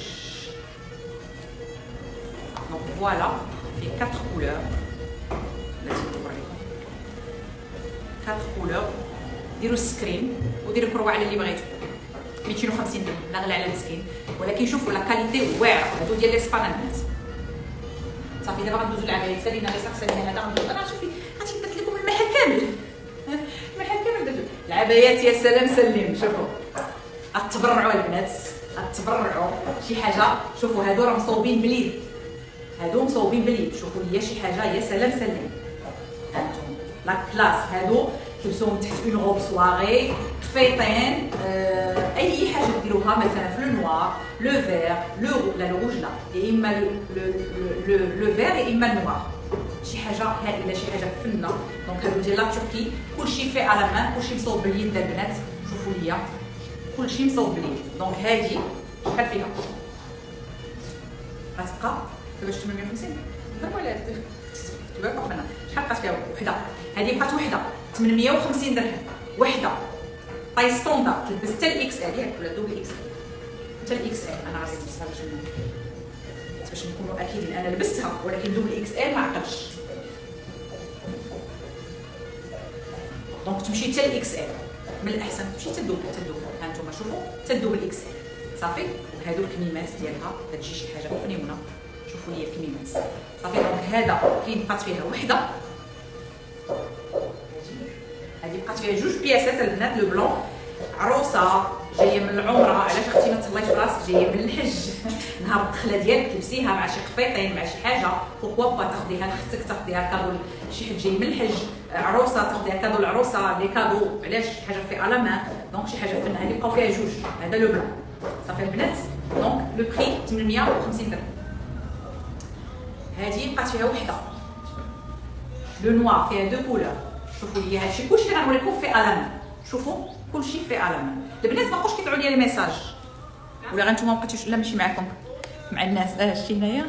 دونك فوالا في 4 كولور بلاتي نوريكم 4 كولور. ديروا السكرين وديروا كروع على اللي بغيتو 250 درهم لا غلا على المسكين ولكن شوفوا لا كاليتي واعره. هادو ديال ليسبان البنات صافي. دابا غندوزو العمليه سالينا لي صاك سالينا هذا غندوز انا شوفي غادي نبدل لكم المحل كامل المحل كامل بدلو العبايات يا سلام سلم. شوفوا غتبرعوا البنات غتبرعوا شي حاجه. شوفوا هادو راه مصوبين باليد هادو مصوبين باليد. شوفوا ليا شي حاجه يا سلام سلم. هانتوما لا كلاس هادو تلبسوهم تحت اون روب سواغي خفيطين اي حاجه ديروها مثلا في لو نوار لو فير لو روج لا يا اما لو فير يا اما النوار شي حاجه هائله شي حاجه فنه. دونك هادو ديال لا تركي كلشي في على مان كلشي مصوب باليد البنات. شوفوا ليا كلشي مصوب لي. دونك هادي شحال فيها؟ غتبقى باش 850 درهم ولا تبقى هنا شحال بقات فيها؟ وحده. هذه بقات وحده 850 درهم وحده. طاي ستوندار تلبس حتى الاكس ال ياك ولا دوبل اكس ال؟ حتى الاكس ال انا غادي نلبسها باش نكونوا اكيدين. انا لبستها ولكن دوبل اكس ال ما عقلتش. دونك تمشي حتى الاكس ال، من الاحسن تمشي حتى الدوبل. ها انتم شوفوا حتى الدوبل اكس ال صافي. وهادو الكميمات ديالها كتجي شي حاجه فنيونه. شوفوا لي الكميمات صافي. دونك هذا كاين بقات فيها وحده، هذه بقات فيها جوج بياسات البنات. لو بلون عروسه جايه من العمره، علاش اختي ما تهلايش براسك، جايه من الحج نهار الدخله ديالك تلبسيها مع شي قفيطين مع شي حاجه. بوكوا با تاخديها لختك، تاخديها كادو شي حد جاي من الحج، عروسه تاخديها كادو العروسه لي كادو. علاش حاجه في الامان. دونك شي حاجه فن. هذه بقاو فيها جوج. هذا لو بلون صافي البنات. دونك لو بري 850 درهم. هذه بقات فيها وحده لو نوار فيها دو كولور. شوفوا لي هادشي كلشي اللي غنوريكم في الامان. شوفوا كلشي في الامان. البنات ما بقاوش كيطلعوا لي الميساج ولا غنتوما ما بقيتوش. لا ماشي معكم مع الناس. شتي هنايا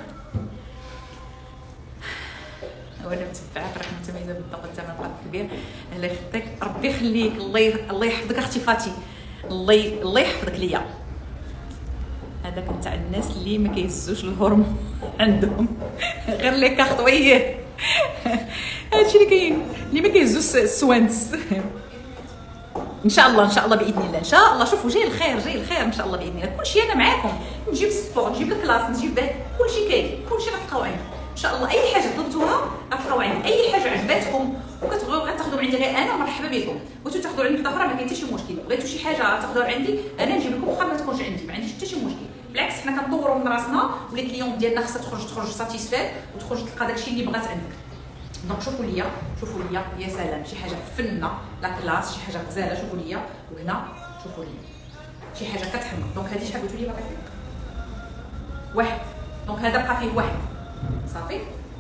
وانا متبعه فرح متميزه بالضبط. الثمن بقى كبير. الله يخليك ربي يخليك. الله يحفظك اختي فاتي. الله يحفظك ليا. هذاك نتاع الناس اللي ما كيهزوش الهرمون عندهم غير لي كارت ويه. هادشي اللي كاين اللي ما كيهزوش السوانس. ان شاء الله باذن الله. ان شاء الله شوفوا جاي الخير ان شاء الله باذن الله. كلشي انا معاكم. نجيب السبور، نجيب الكلاس، نجيب كلشي كاين. كلشي غتلقاو عندي ان شاء الله. اي حاجه طلبتوها غتلقاو عندي. اي حاجه عجباتكم وكتبغيو غتاخذوا عندي غير انا، مرحبا بكم. بغيتو تاخذوا عندي وحده اخرى ما كاين حتى شي مشكل. بغيتو شي حاجه تاخذوها عندي انا نجيب لكم واخا ما تكونش عندي، ما عنديش حتى شي مشكل. بالعكس حنا كنطوروا من راسنا ولي كليون ديالنا خاصها تخرج ساتيسفير وتخرج تلقى داكشي اللي بغات عندك. دونك شوفوا ليا يا سلام شي حاجه فنه لا كلاس، شي حاجه غزاله. شوفوا ليا وهنا شوفوا ليا شي حاجه كتحمق. دونك هذه شحال قلتوا لي باقي فيه؟ واحد. دونك هذا بقى فيه واحد صافي.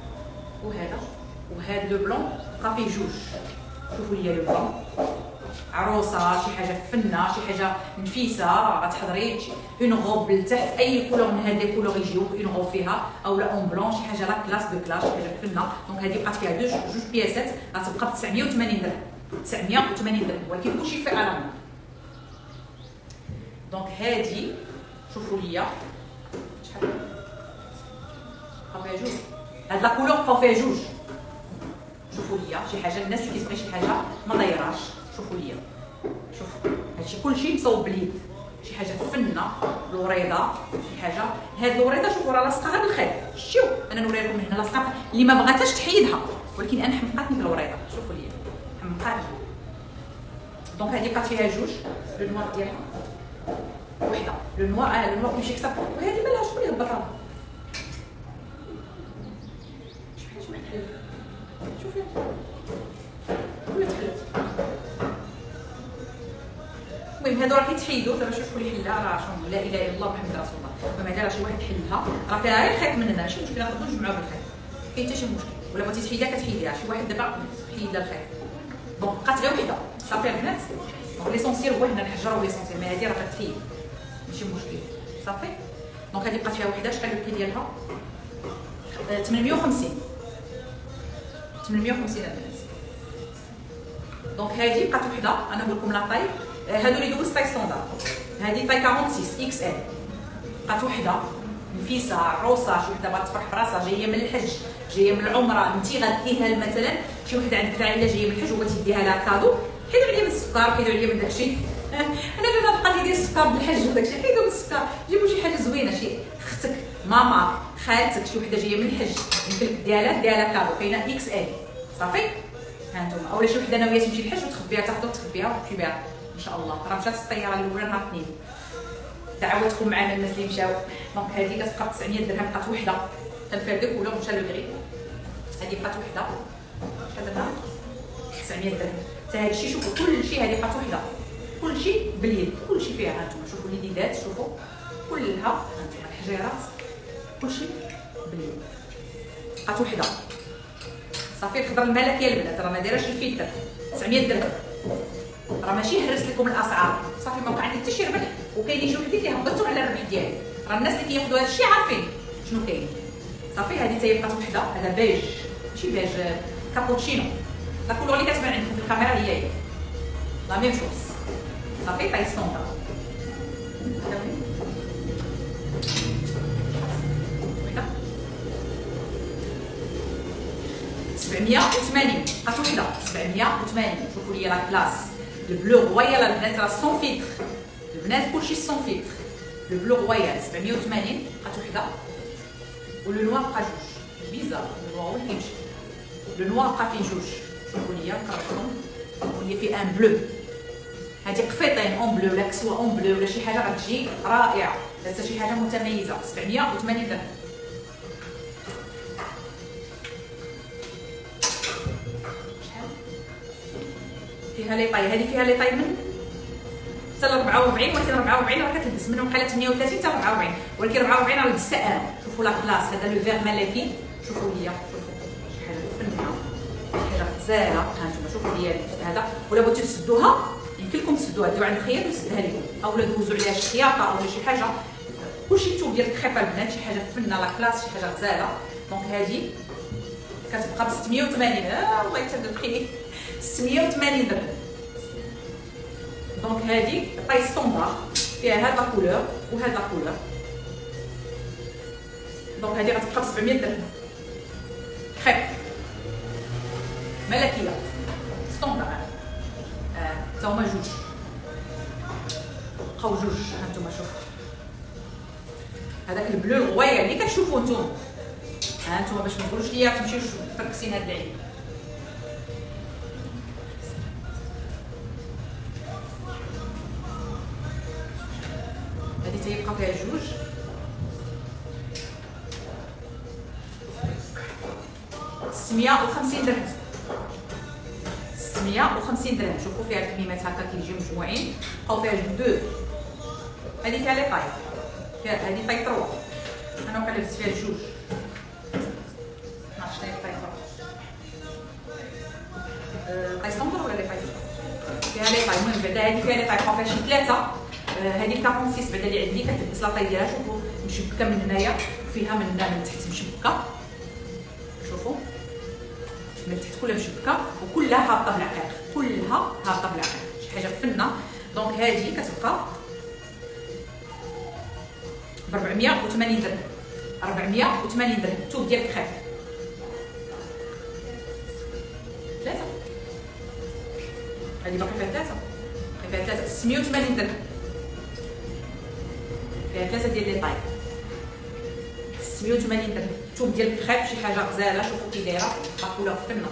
وهذا لو بلون بقى فيه جوج. شوفوا ليا لو بلون عروسه شي حاجه فنه، شي حاجه نفيسه غتحضري اون غوب لتحت. اي كولور من هاد لي كولور يجيوك اون غوب فيها او لا اون بلون، شي حاجه لا كلاس دو كلاس، شي حاجه فنه. دونك هذه بقات فيها جوج بياسات غتبقى ب 980 درهم. 980 درهم ولكن كلشي في الامان. دونك هذه شوفوا ليا شحال بقى فيها جوج. هاد لا كولور بقاو فيها جوج. شوفوا ليا شي حاجه الناس اللي كتبغي شي حاجه ما دايراش. شوفوا ليا شوفوا هادشي كلشي مصوب باليد. شي حاجه فنه الوريضه شي حاجه. هاد الوريضه شوفوا راه لاصقه غير بالخيط. شتيو انا نوري لكم هنا لاصقه اللي ما بغاتهاش تحيدها ولكن انا حمقاتني بالوريضه. شوفوا ليا حمقاتني. دونك هذه بقات فيها جوج. لو نوار ديالها وحده. لو نوار كلشي كثر. وهذه مالها شكون اللي هبطها؟ شحال تحل. شوفي ولا تحلت. المهم هادو راه كيتحيدوا دابا. شوفوا لي حلها راه شنو لا اله الا الله محمد رسول الله. المهم هذا راه شي واحد حلها راه فيها غير خيط من هنا ماشي مشكل ناخذو نجمعوها بالخيط. كاين حتى شي مشكل. ولا بغيتي تحيدها كتحيديها. شي واحد دابا حيد لها الخيط. دونك بقات غير وحده صافي البنات. دونك ليسونسيال هو هنا نحجروا ليسونسيال. ما هذه راه كتحيد ماشي مشكل صافي. دونك هذه بقات فيها وحده. شحال البري ديالها؟ 850 البنات. دونك هذه بقات وحده. انا نقول لكم لا طاي. هادو اللي دوز طاي ستوندار. هذه طاي 46 اكس ال. بقات وحده نفيسه عروسه. شي وحده بغات تفرح براسها جايه من الحج جايه من العمره. انت غديها مثلا شي وحده عندك العائله جايه من الحج وبغيتي ديها لها كادو. حيدوا عليا من السكر حيدوا عليا من داكشي. انا اللي بقى لي السكر بالحج وداكشي. حيدوا من السكر جيبوا شي حاجه زوينه. شي اختك ماما خالتك شي وحده جايه من الحج يمكن ديها كادو. كاينه اكس ال صافي. ها انتم اولا شي وحده ناويه تمشي للحج وتخبيها تاخذها وتخبيها وتمشي بها ان شاء الله. راه مشات الطياره الاولى نهار الاثنين. دعواتكم معنا الناس اللي مشاو. دونك هذه كتبقى ب 900 درهم. بقات وحده تنفردك ولا مشى للغريب. هذه بقات وحده شحال درهم؟ 900 درهم. حتى هذا الشيء شوفوا كلشي هذه بقات وحده. كلشي باليد كلشي فيها. ها انتم شوفوا اليدات شوفوا كلها الحجيرات كلشي باليد. بقات وحده صافي. الخضر الملكي البنات راه ما دايراش الفلتر. 900 درهم راه ماشي هرست لكم الاسعار صافي ما بقى عندي حتى شي ربح، وكاينين جوج حديد اللي هبطوا على الربح ديالي. راه الناس اللي كياخذوا هذا الشيء عارفين شنو كاين. صافي هذه حتى هي بقات وحده، هذا بيج ماشي بيج، كابوتشينو. لا كولور اللي كتبان عندكم في الكاميرا هي لا ميم شوز. صافي طاي ستوندار. 780 بقات وحده 780. شوفوا لي لا كلاس البلو رويال البنات راه سون فيلتر، البنات كلشي سون فيلتر. لو بلو رويال 780 بقات وحده، ولو نوار بقى جوج. بيزار لو نوار وين كيمشي، لو نوار بقى فيه جوج. شوفوا لي كرهتهم وهي في ان بلو. هادي قفيطين اون بلو ولا كسوه اون بلو ولا شي حاجه غتجي رائعه، دازت شي حاجه متميزه. 780 درهم. فيها لي طاي، هذه فيها لي طاي من حتى ل 44، ولكن 44 راه كتلبس منهم بحال 38 حتى 44، ولكن 44 راه لبستها انا. شوفوا لا كلاس، هذا لو فيغ ملكي. شوفوا ليا، شوفوا شي حاجه فنه، شي حاجه غزاله. ها انتم شوفوا ليا هذا، ولا بغيتو تسدوها يمكن لكم تسدوها، ديروا عند الخياط ويسدها لكم، اولا دوزوا عليها شي خياطه اولا شي حاجه. كلشي الثوب ديال الخيطه البنات، شي حاجه فنه لا كلاس، شي حاجه غزاله. دونك هذه كتبقى ب 680. الله يتهدى بخير، 680 درهم. دونك هذه طاي ستوندار فيها هاد لا كولور وهاد لا كولور. دونك هذه غتبقى ب 700 درهم. خير ملكيه ستوندار. تا هما جوج، بقاو جوج. ها انتم شوفوا هذاك البلو الغوير اللي كتشوفوا نتوما. ها انتم باش ما تقولوش ليا تمشيو تفركسين هاد العيد. هذه تيبقى فيها جوج. ستمية وخمسين درهم. 650 درهم. شوفوا فيها الكميمات هكا كيجيو مجموعين، بقاو فيها دو. هذه فيها لي طاي، هذه طاي 3. انا وقع لبست فيها جوج، معرفتش شنو هي طاي 3. طاي ستوندار ولا لي طاي؟ فيها لي طاي. المهم بعدا هذه فيها لي طاي، بقاو فيها شي 3. هذه 46 بعدا اللي عندي كتلبس لا طاي ديالها. شوفوا مشبكه من هنايا، فيها من تحت مشبكه. شوفوا من تحت كلها مشبكه وكلها هابطه بالعقيق، كلها هابطه بالعقيق، شي حاجه فنه. دونك هذه كتبقى ب 480 درهم. 480 درهم الثوب ديال الخيط. 3 هذه باقي فيها 3، باقي فيها 3. 680 درهم. فيها 3 ديال لي طاي. 680 درهم الثوب ديال الخيط، شي حاجه غزاله. شوفوا كي دايره باكولا فنه.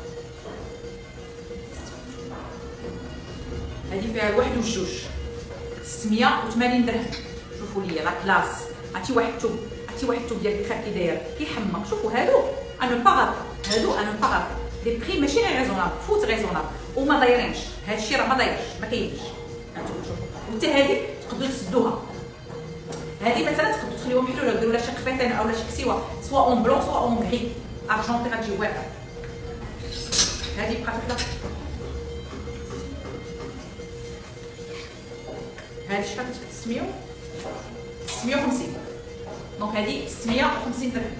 هذه فيها واحد وجوج. 680 درهم. شوفوا لي لا كلاس. عرفتي واحد الثوب، عرفتي واحد الثوب ديال الخيط كي داير كيحمق. شوفوا هادو انا باغا، هادو انا باغا لي بري ماشي غير ريزونابل، فوت ريزونابل وما دايرينش. هاد الشيء راه ما دايرش، ما كاينش. هانتوما شوفوا. وحتى هذه تقدروا تسدوها. هذه مثلا تقدروا تخليوهم حلوله وديروا لها شي قفيطين اولا شي كسيوه، سواء اون بلون سواء اون غري ارجونتي، غتجي واعره. هذه بقات وحده. هذه شحال كتبقى 650. دونك هذه 650 درهم.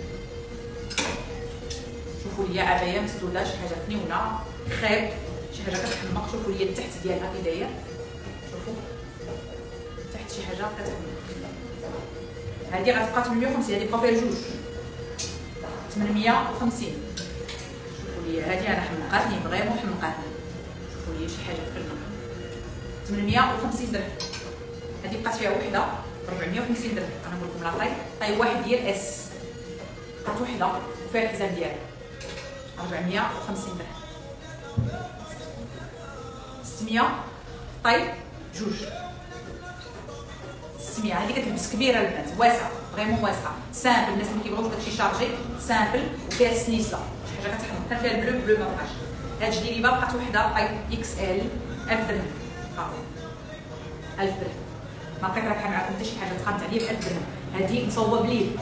شوفوا لي عبايه مسدوده، شي حاجه فنيونه خيط، شي حاجه كتحمق. شوفوا لي التحت ديالها كي داير. شوفوا تحت شي حاجه كتحمق. هذه غتبقى 850. هذه بقاو فيها جوج 850. شوفوا لي هذه انا حمقاتني فريمون حمقاتني. شوفوا لي شي حاجه فنه. 850 درهم. هذه بقات فيها وحده 450 درهم. انا نقول لكم لا طاي، طاي واحد ديال اس، بقات وحده وفيها الحزام ديالها 450 درهم. 600 طاي جوج. 600. هذه كتلبس كبيره البنات، واسعه فريمون واسعه، سامبل. الناس اللي كيبغيوش داكشي شارجي سامبل وفيها السنيسه، شي حاجه كتحمق. كان فيها البلو، بلو ما بقاش. هاد الجليبه بقات وحده طاي اكس ال 1000 درهم. صافي 1000 درهم. ما بقيت رابحه معكم حتى شي حاجه، تخربت عليا ب 1000 درهم. هذه مصوبه بليل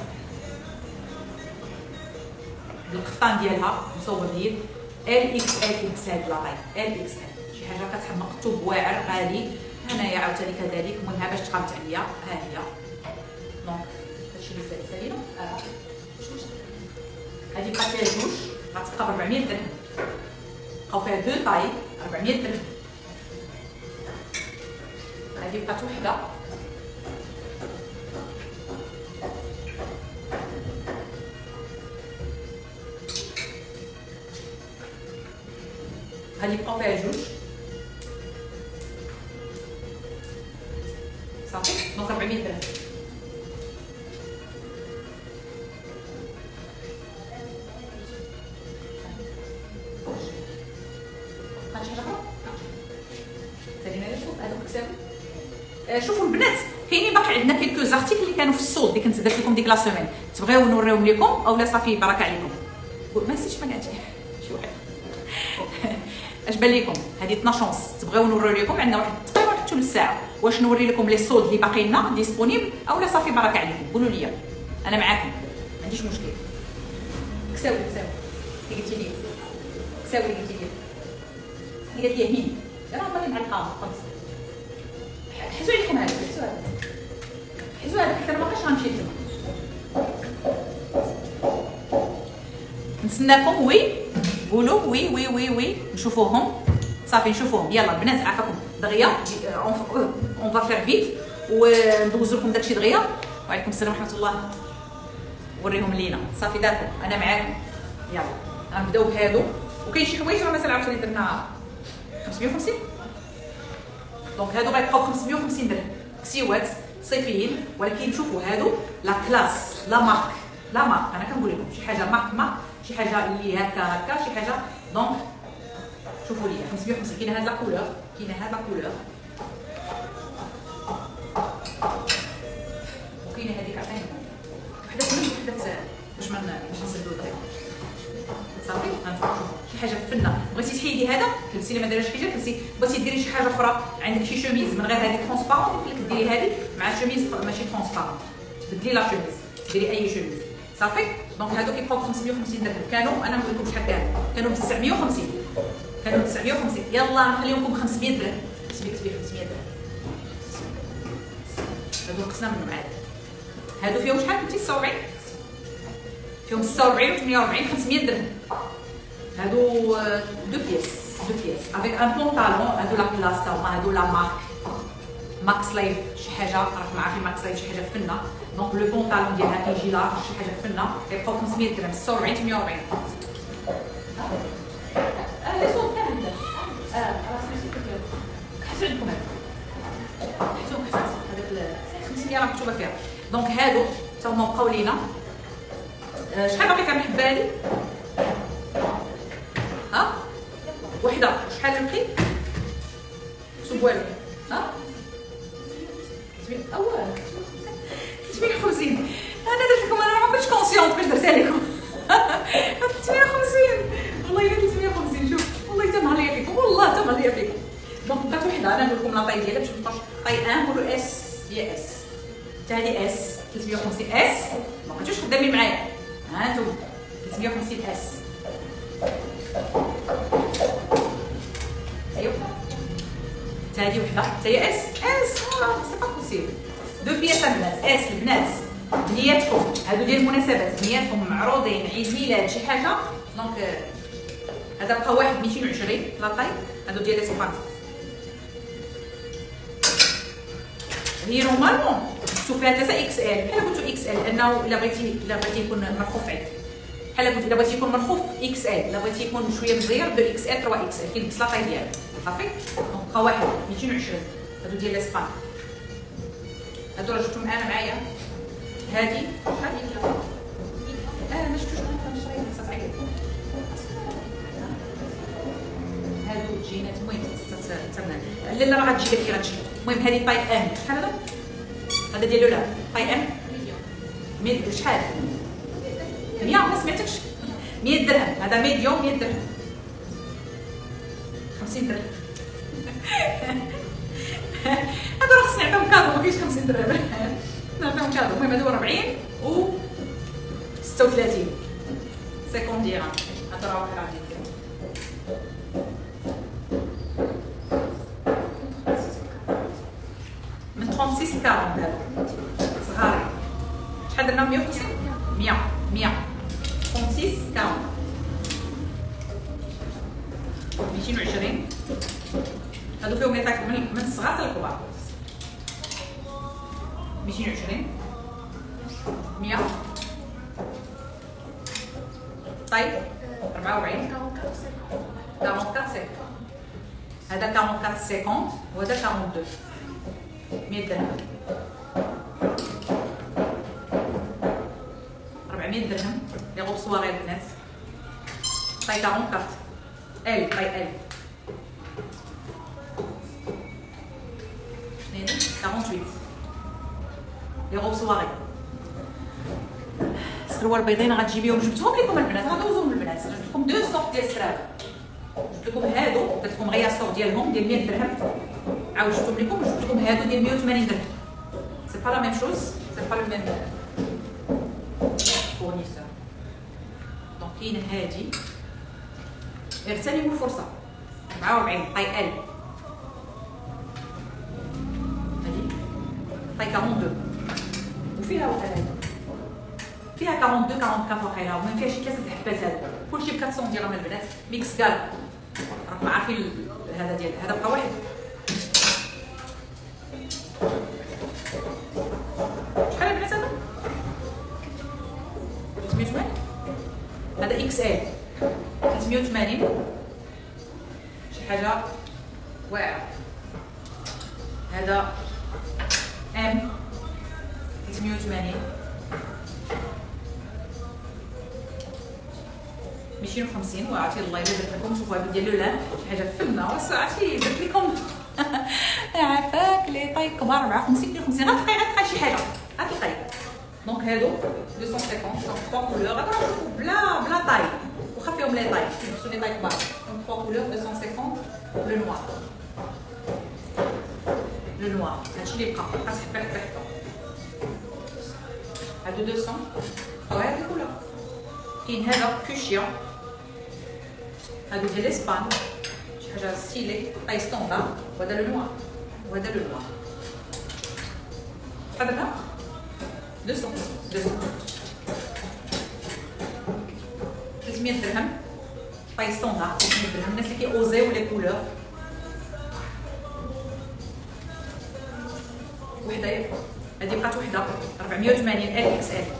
بالقفطان ديالها، مصوبه بليل ال اكس ال. اكس ال لا طاي ال اكس ال، شي حاجه كتحمق. الثوب واعر غالي. هنايا عاوتاني كذلك. المهم باش تقامت عليا ها هي. دونك هادشي اللي سالينا. هادي بقات فيها جوج غتبقى ب 400 درهم. بقاو فيها دو طاي 400 درهم. هادي بقات وحده. هادي بقاو فيها جوج صافي. دونك 400 درهم. هادشي حاجه اخرى سالينا لي شوف هادوك كساوي. شوفوا البنات كاينين باقي عندنا كيلكو زارتيكل اللي كانوا في السولد اللي كنت درت لكم ديك لا سيمين. تبغيو نوريهم لكم اولا صافي بركه عليكم. ما نسيتش ما قالتش شي واحد. اش بان لكم هذه 12 ونص. تبغيو نوريو لكم عندنا واحد تقريبا واحد ثلث ساعه. واش نوري لكم لي سولد اللي باقي لنا ديسپونيبل اولا صافي بركه عليكم. قولوا لي انا معاكم ما عنديش مشكل. كساوي اللي قلتي لي كساوي اللي قلتي لي قالت لي هين راه مالي مع القامه خلاص. حيتو عليكم هذا حيتو هذا حتى ما بقاش غنمشي تما. نتسناكم. وي قولوا وي وي وي وي نشوفوهم صافي. نشوفوهم يلا البنات عافاكم دغيا. اون فا فير فيت وندوزو لكم داكشي دغيا. وعليكم السلام ورحمه الله. وريهم لينا صافي داكم انا معاكم. يلا غنبداو بهادو. وكاين شي حوايج راه مازال عاوتاني درنا 550. دونك هادو غيبقاو 550 درهم كسيوات صيفيين. ولكن شوفوا هادو لا كلاس لا مارك انا كنقول لكم شي حاجه مارك شي حاجه اللي هكا شي حاجه. دونك شوفوا لي 550. كاينه هاد لا كولور وكاينه هذيك عطينا وحده كل وحده باش ما نسدو الطريق صافي. غنشوفوا شي حاجه فنه. بغيتي تحيدي هذا كلبسي اللي ما دايرش حجاب كلبسي. بغيتي ديري شي حاجه اخرى عندك شي شوميز من غير هذه ترونسبارون قلت لك ديري هذه مع شوميز ماشي ترونسبارون. بدلي لا شوميز ديري اي شوميز صافي. دونك هادو كيبقاو 550 درهم. كانوا انا نقول لكم شحال كانوا ب 950. يلا نخليهم لكم 500 درهم. كتبي 500 درهم. هادو نقصنا منهم عاد. هادو فيهم شحال قلتي 46 فيهم 46 و 48 500 درهم. هادو دو بيس افيك ان بونطالون. هادو لا كلاس تا هما هادو لا ماكس لايف شي حاجه راكم عارفين ماكس لايف شي حاجه فنه. دونك لو بونطالون ديالها كيجي لا شي حاجه فنه كيبقاو 500 درهم 46 48. لي صوت تاع عندك راه سميتو حيتو عندكم هذاك 500 راه مكتوبه فيها. دونك هادو حتى هما بقاو لينا. شحال باقي فيها محبه هادي؟ ها وحده شحال البري؟ شوف والو ها 350. انا درت لكم انا ما كنتش كونسيونط باش درتها لكم. 350 والله الا 350. شوف والله حتى مهليه فيكم والله حتى مهليه فيكم. دونك بقات وحده. انا نقول لكم لا طاي ديالها باش ما تبقاش طاي 1 نقولوا اس هي اس. حتى هذه اس 350 اس. ما كنتوش خدامين معايا ها انتم 350 اس. ايوا حتى هذه وحده حتى هي اس سي با بوسيبل. دو بياس البنات اس البنات بنياتكم هادو ديال المناسبات بنياتكم معروضين عيد ميلاد شي حاجه. دونك هذا بقى واحد 220 لا طاي. هادو ديال اسبان هي نورمالمون شوف فيها 3 اكس ال. بحال قلتو اكس ال لانه الا بغيتي يكون مرخوف عليك. بحال قلت الا بغيتي يكون مرخوف اكس ال. الا بغيتي يكون شويه مزير دو اكس ال 3 اكس ال كيلبس لا طاي ديالو صافي. دونك بقى واحد 220. هادو ديال اسبان. هادو راه جبتهم انا معايا. هادي شحال هي؟ ما شفتوش انا شريت صافي عليكم. هادو جينات المهم لا راه غتجي لك كي غتجي. المهم هادي طاي ام شحال هذا؟ هذا ديالو لا طاي ام شحال؟ 100 ما سمعتكش 100 درهم. هذا ميديوم 100 درهم 50 درهم. هادو راه خصني نعطيهم كادو ما كاينش 50 درهم نعطيهم كادو. المهم هادو 40 و 36 50 درهم. هادو راه واحد عندي 36 40 دابا صغارين. شحال درنا 150 100 36 40 220. هادو فيهم يطاك من الصغار حتى الكبار. 220 100 طيب 44 44 سيك. هذا 44 50 وهذا 42 100 درهم. 400 درهم لي غوب صواري البنات. طاي 44 ال طاي ال 48 لي غوب صواري. السروال البيضين غتجيبيهم جبتهم لكم البنات غندوزهم البنات. جبت لكم دو سورت ديال السراول. جبت لكم هادو درت لكم غير السور ديالهم ديال 100 درهم. عاود جبتهم لكم وجبت لكم هادو ديال 180 درهم. سي با لا ميم شوز سي با لو ميم فورنيسور. دونك كاين هادي اغتنموا الفرصه 44 طاي ال هادي طاي 42 وفيها وحده فيها 42 44 واقيلا وما فيهاش شي 3 حبات. هادو كلشي ب 400 درهم البنات. ميكس كال راكم عارفين هذا ديال هذا بقى واحد. شحال البنات هذا 380. هذا اكس ال 380 شي حاجه واعره. هذا ام 380 250. وعرفتي الله الا درت لكم شوفوا هذا ديال لولان شي حاجه فنه وساعتي درت لكم عافاك لي طاي كبار 54 52 غتلقاي شي حاجه غتلقاي. دونك هادو 250 دونك 3 كولور غتعرفوا بلا طاي واخا فيهم لي طاي كيلبسوا لي طاي كبار. دونك 3 كولور 250 لو نوار لو نوار هادشي اللي بقى خاص حبه حبه حبه. هادو 200 وهاد الكولور. كاين هذا كوشيا هادو ديال اسبان شي حاجه ستيلي طاي ستوندار. وهذا لو نوار وهذا لو نوار. شحال درنا 200 300 درهم طاي ستوندار. 300 درهم الناس اللي كيوزيو لي كولور. وحده هادي بقات وحده 480 ال اكس ال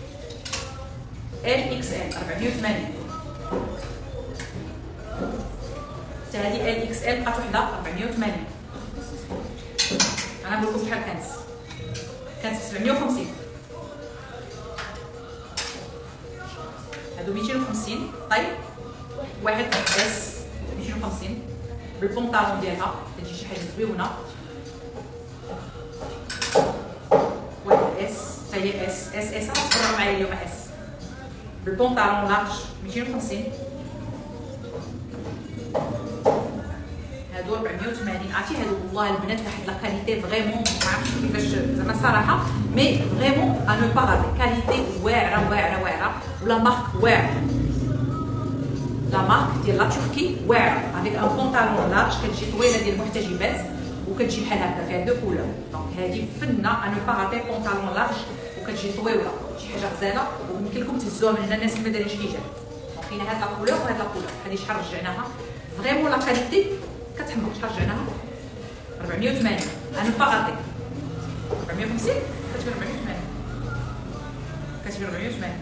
ال اكس ال 480. حتى هادي ال اكس ال بقات وحده 480. انا نقول لكم شحال كانت 750. هادو 250 طيب واحد اس 250 بالبونطالون ديالها كتجي شي حاجه زويونه. واحد اس حتى هي اس غتفرجوا معايا اليوم اس بالبونطالون لارج 250. هادو 480. عرفتي هادو والله البنات واحد لا كاليتي فريمون ما عرفتش كيفاش زعما الصراحه مي فريمون ا نو با غادي كاليتي واعره واعره واعره. ولا مارك واعر لا مارك ديال لا تركي واعره افيك ان بونطالون لارج كتجي طويله ديال المحتجبات وكتجي بحال هكا فيها دو كولور. دونك هادي فنه ا نو با غادي بونطالون لارج وكتجي طويله شي حاجه غزاله ويمكن لكم تهزوها من هنا الناس اللي ما دايرينش حجاب. دونك كاينه هاد لا كولور وهاد لا كولور. هادي شحال رجعناها فريمون لا كاليتي كتحمق. شحال رجعناها 480 انا باغاتي 450 كتبان 480 كتبان 480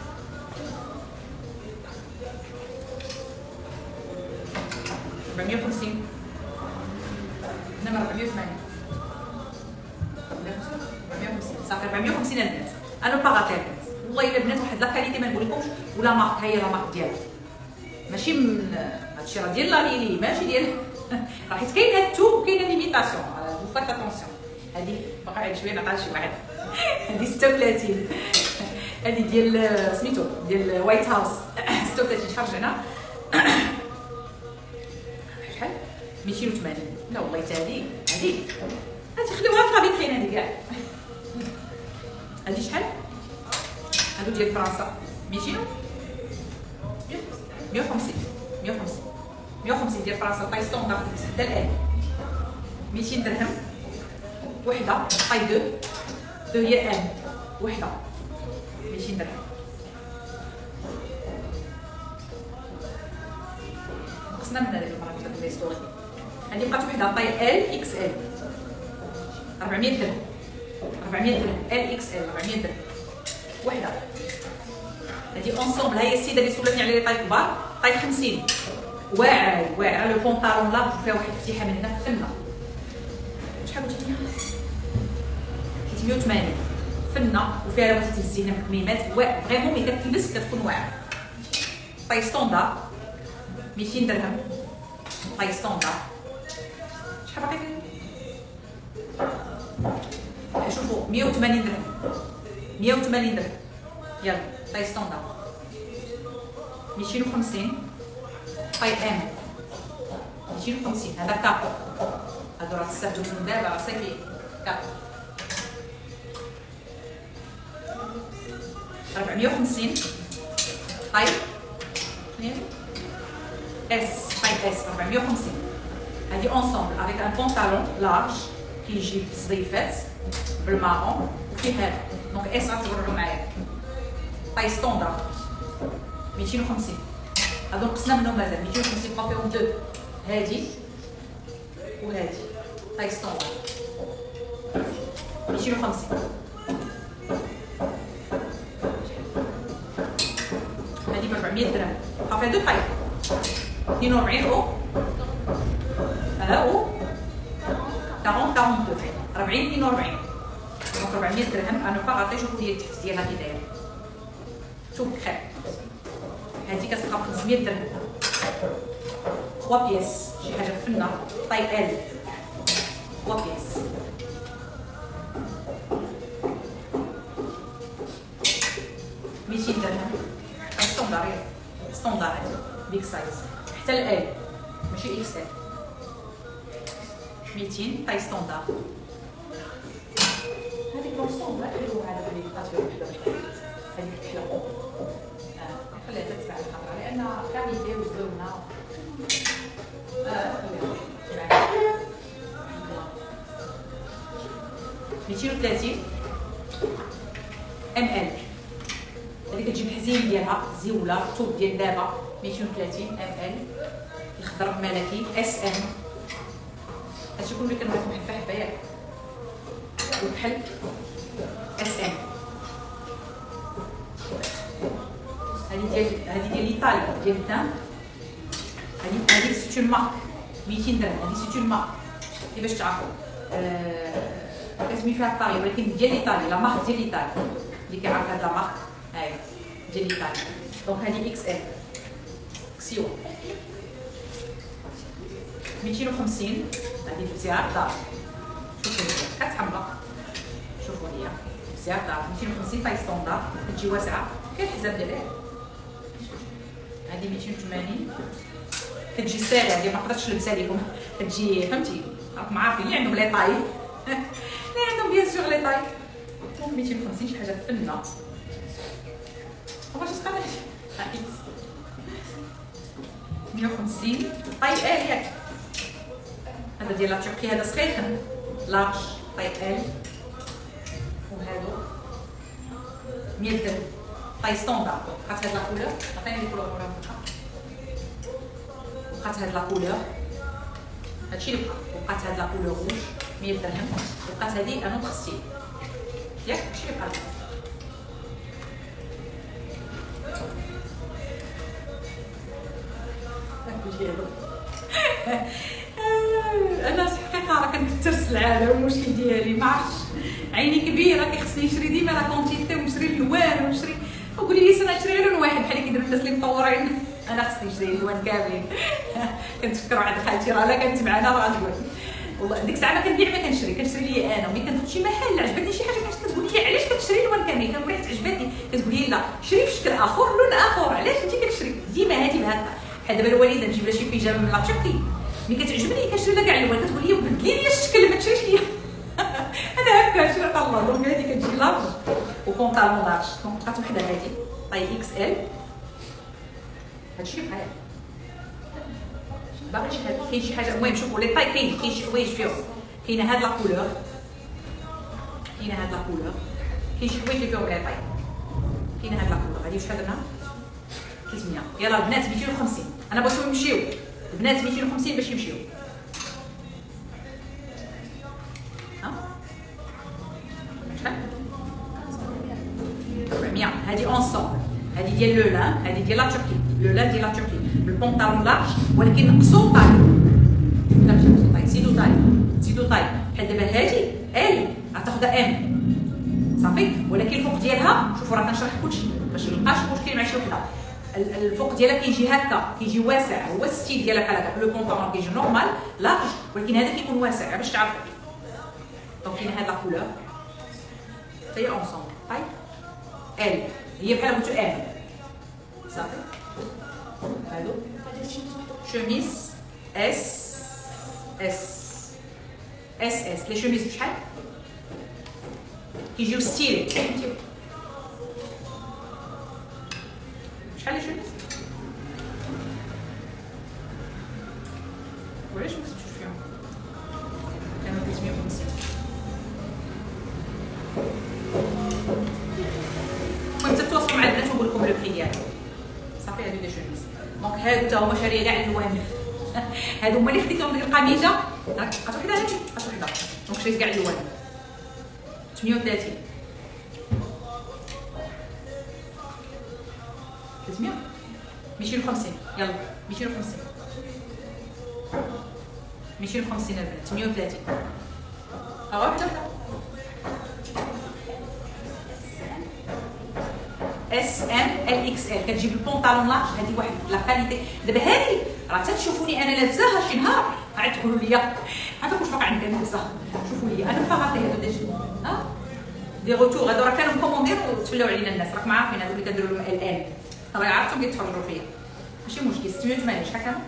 450 انما 480 450 صافي 450 البنات. انا باغاتي البنات والله الا بنات واحد لا كاليتي ما نقولكمش. ولا مارك هي لا مارك ديالها ماشي من هادشي راه ديال لا ليلي ماشي ديال راه حيت كاين هاد التوب وكاين ليميتاسيون. فاك اتونسيون هادي باقا عاد شويه نعطيها لشي واحد. هادي 36 هادي ديال سميتو ديال وايت هاوس 36 شحال رجعنا شحال 280. لا والله حتى هادي خليوها في لابيترين هادي كاع. هادي شحال هادو ديال فرنسا 200 150 150 ديال فرنسا طاي ستوندار حتى الان 200 درهم. وحده طاي دو هي ان وحده 200 درهم. نقصنا من هذيك المره اللي درت لي ستوري. هذه بقات وحده طاي ال اكس ال 400 درهم 400 درهم ال اكس ال 400 درهم وحده. هذه اونسومبل. هي السيده اللي سولتني على لي طاي كبار طاي 50 واعر لو بونطالون لارج فيها واحد الفتيحه من هنا فنه. شحال قلت لي 380 فنه وفيها واحد تهزينا بكميمات فريمون ملي كتلبس كتكون واعره. طاي ستوندار 200 درهم طاي ستوندار. شحال باقي شوفوا 180 درهم 180 درهم يلا طاي ستوندار. 250 طاي ام 250 هذا كابو. هادو راه تستخدموا دابا راه صافي كابو. 450 طاي اس طاي اس 450. هذه اونسومبل افيك ان بونطالون لارج كيجي بالصديفات بالمارون وفيه هذا دونك اس غتبرعوا معايا. طاي ستوندار 250. هادو نقصنا منهم مازال 250 بقاو فيهم دو هادي وهادي طاي ستوندار 250. هادي ب 400 درهم بقاو فيها دو طاي 42 او ها او 40 42 40 42 دونك 400 درهم. انا با غطي شوفوا لي التحت ديالها كي داير شوف بخير. هذه كتبقى ب 500 درهم 3 بياس شي حاجه فنه طاي ال 3 بياس. درهم ستوندار ستوندار بيك سايز حتى ال ماشي اكس ال 200 طاي ستوندار. هذيك لونسومبل نديروها على بالي بقات فيها وحده هذيك الحلقه خليها تتبع الخضره لان كاليتي وزوينه 230 ام ال. هذيك كتجي الحزيم ديالها زيوله الطوب ديال دابا 230 ام ال الخضر ملكي اس ام. هادشي كله كنوريكم حبه حبه ياك والكحل اس ام. هذه ديال ايطاليا ديال الدم. هذه سيتون مارك 200 درهم. هذه سيتون مارك كيفاش تعرفوا كتسمي فيها باري ولكن ديال ايطاليا لا مارك ديال ايطاليا اللي كيعرف هاد لا مارك هاي ديال ايطاليا. دونك هذه اكس ال كسيو 250. هذه بزاف دار شوفوا هي كتحمر شوفوا هي بزاف دار 250 طاي ستوندار كتجي واسعه كاين الحزام ديالها. هذه 280 كتجي ساهله هذه ما نقدرش نلبسها لكم كتجي فهمتي راكم عارفين اللي عندهم لي طاي اللي عندهم بيان سور لي طاي. دونك 250 شي حاجه فنه واش تقدر 150 طاي ال ياك. هذا ديال لا تركي هذا سخيخن لارج طاي ال وهادو 100 درهم طاي ستوندار. بقات هاد لا كولور عطيني الكولور وراها بقات هاد لا كولور هادشي اللي بقى وبقات هاد لا كولور روج 100 درهم وبقات هادي ان اوتر ستيل ياك هادشي اللي بقى. انا في الحقيقه راه كنكثر السلعه المشكل ديالي ما عرفتش عيني كبيره كيخصني نشري ديما لا كونتيتي ونشري الالوان ونشري وقولي لي انا نشري لون واحد بحال كيديروا الناس اللي مطورين. انا خصني نشري الالوان كاملين. كنتفكر واحد خالتي راه لا كانت معنا راه غتقول والله ديك الساعه ما كنبيع ما كنشري لي انا وملي كندخل شي محل عجبتني شي حاجه كتقول لي علاش كتشري الوان كاملين كنقول لها عجبتني كتقول لي لا شري في شكل اخر لون اخر علاش انت كتشري ديما هاتي بهكا. بحال دابا الوالده نجيب لها شي بيجامه من لا تركي ملي كتعجبني كنشري لها كاع الالوان كتقول لي بدلي لي الشكل ما تشريش ليا. انا هكا شريت الله. دونك هذه كتجي لارج وبونطالون لارج. دونك بقات وحده هذه طاي اكس ال هادشي بحال باغي شي حاجه كاين شي حاجه المهم شوفوا لي طاي كاين شي حوايج فيهم كاينه هاد لا كولور كاينه هاد لا كولور، كاين شي حوايج اللي فيهم غير طاي، كاينه هاد لا كولور هادي شحال درنا 300. يلا البنات 250 انا بغيتهم يمشيو البنات 250 باش يمشيو. ها شحال 400. هادي اونسومبل، هادي ديال لو لان، هادي ديال لا تركي، لو لان ديال لا تركي بالبونطالون لارج ولكن نقصو طاي. لا ماشي نقصو طاي، زيدو طاي، زيدو طاي. بحال دابا هادي ال غتاخدها ام صافي، ولكن الفوق ديالها شوفوا راه كنشرح كلشي باش ميبقاش مشكل مع شي وحده. الفوق ديالها كيجي هكا، كيجي واسع، هو الستيل ديالها بحال هكا. لو بونطالون كيجي نورمال لارج ولكن هذا كيكون واسع باش تعرفوا. دونك كاينه هاد لا كولور حتى هي اونسومبل طيب ال هي بحال قلتو ام صافي. هادو شوميز اس لي شوميز بشحال كيجيو ستيلي. شحال لي شوميز وعلاش ما كتمشيوش فيهم؟ كانوا 350. المهم تتواصلوا مع البنات ونقول لكم لو بري ديالهم صافي. هادو لي شوميز دونك هادو تا هما شاريه كاع الالوان. هادو هما اللي خديتهم ديك القميجه راك بقات وحده هادي بقات وحده دونك شريت كاع الالوان 38 300 250. يلا 250 250 البنات 38 ها وحده اس ام ال اكس ال كتجيب البونطالون لارج. هذه واحد لا كاليتي. دابا هذه راه تتشوفوني انا لابساها شي نهار عاد تقولوا لي عافاك واش واقع عندك انا لابساها. شوفوا لي انا باغاطي هادو ديجا ها دي روتور. هادو راه كانوا مكوموندير وتفلاو علينا الناس راكم عارفين. هادو اللي كنديروا لهم الان راه عرفتهم كيتفرجوا فيا ماشي مشكل. 680 شحال كانوا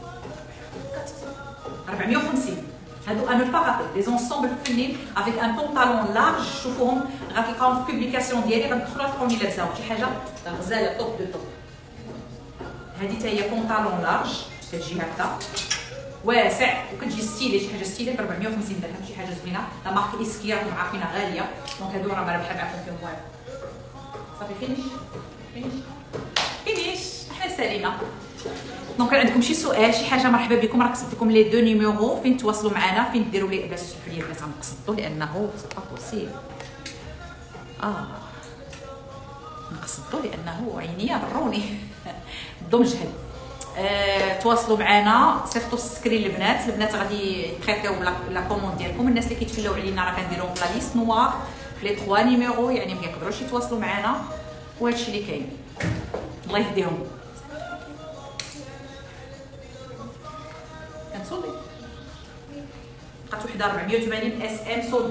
450. هادو انا باغاطي لي زونسومبل فينين افيك ان بونطالون لارج. شوفوهم غتلقاوهم في بوبليكاسيون ديالي غتدخلوا تلقاوني لابساهم شي حاجه غزاله توب دو توب. هادي حتى هي بونطالون لارج كتجي هكا واسع وكتجي ستيلي شي حاجه ستيلي ب 450 درهم شي حاجه زوينه. لا مارك اسكي راكم عارفينها غاليه دونك هادو راه ما ربحها معكم فيهم والو. صافي فينيش حنا سالينا. دونك عندكم شي سؤال شي حاجه مرحبا بكم. راه كتبت لكم لي دو نيميرو فين تواصلوا معنا فين ديروا لي باش تسمحوا لي البنات غنقصدوا لانه سي با بوسيبل. نقصدوا لانه عينيا ضروني بدو مجهد. تواصلوا معنا صيفطوا السكرين البنات غادي يتريطيو لا كوموند ديالكم. الناس اللي كيتفلاو علينا راه كنديروهم في لا ليست نوار في لي 3 نيميرو يعني ما كيقدروش يتواصلوا معنا وهادشي اللي كاين. الله يهديهم. كنصوبي بقات وحده 480 اس ام صوبي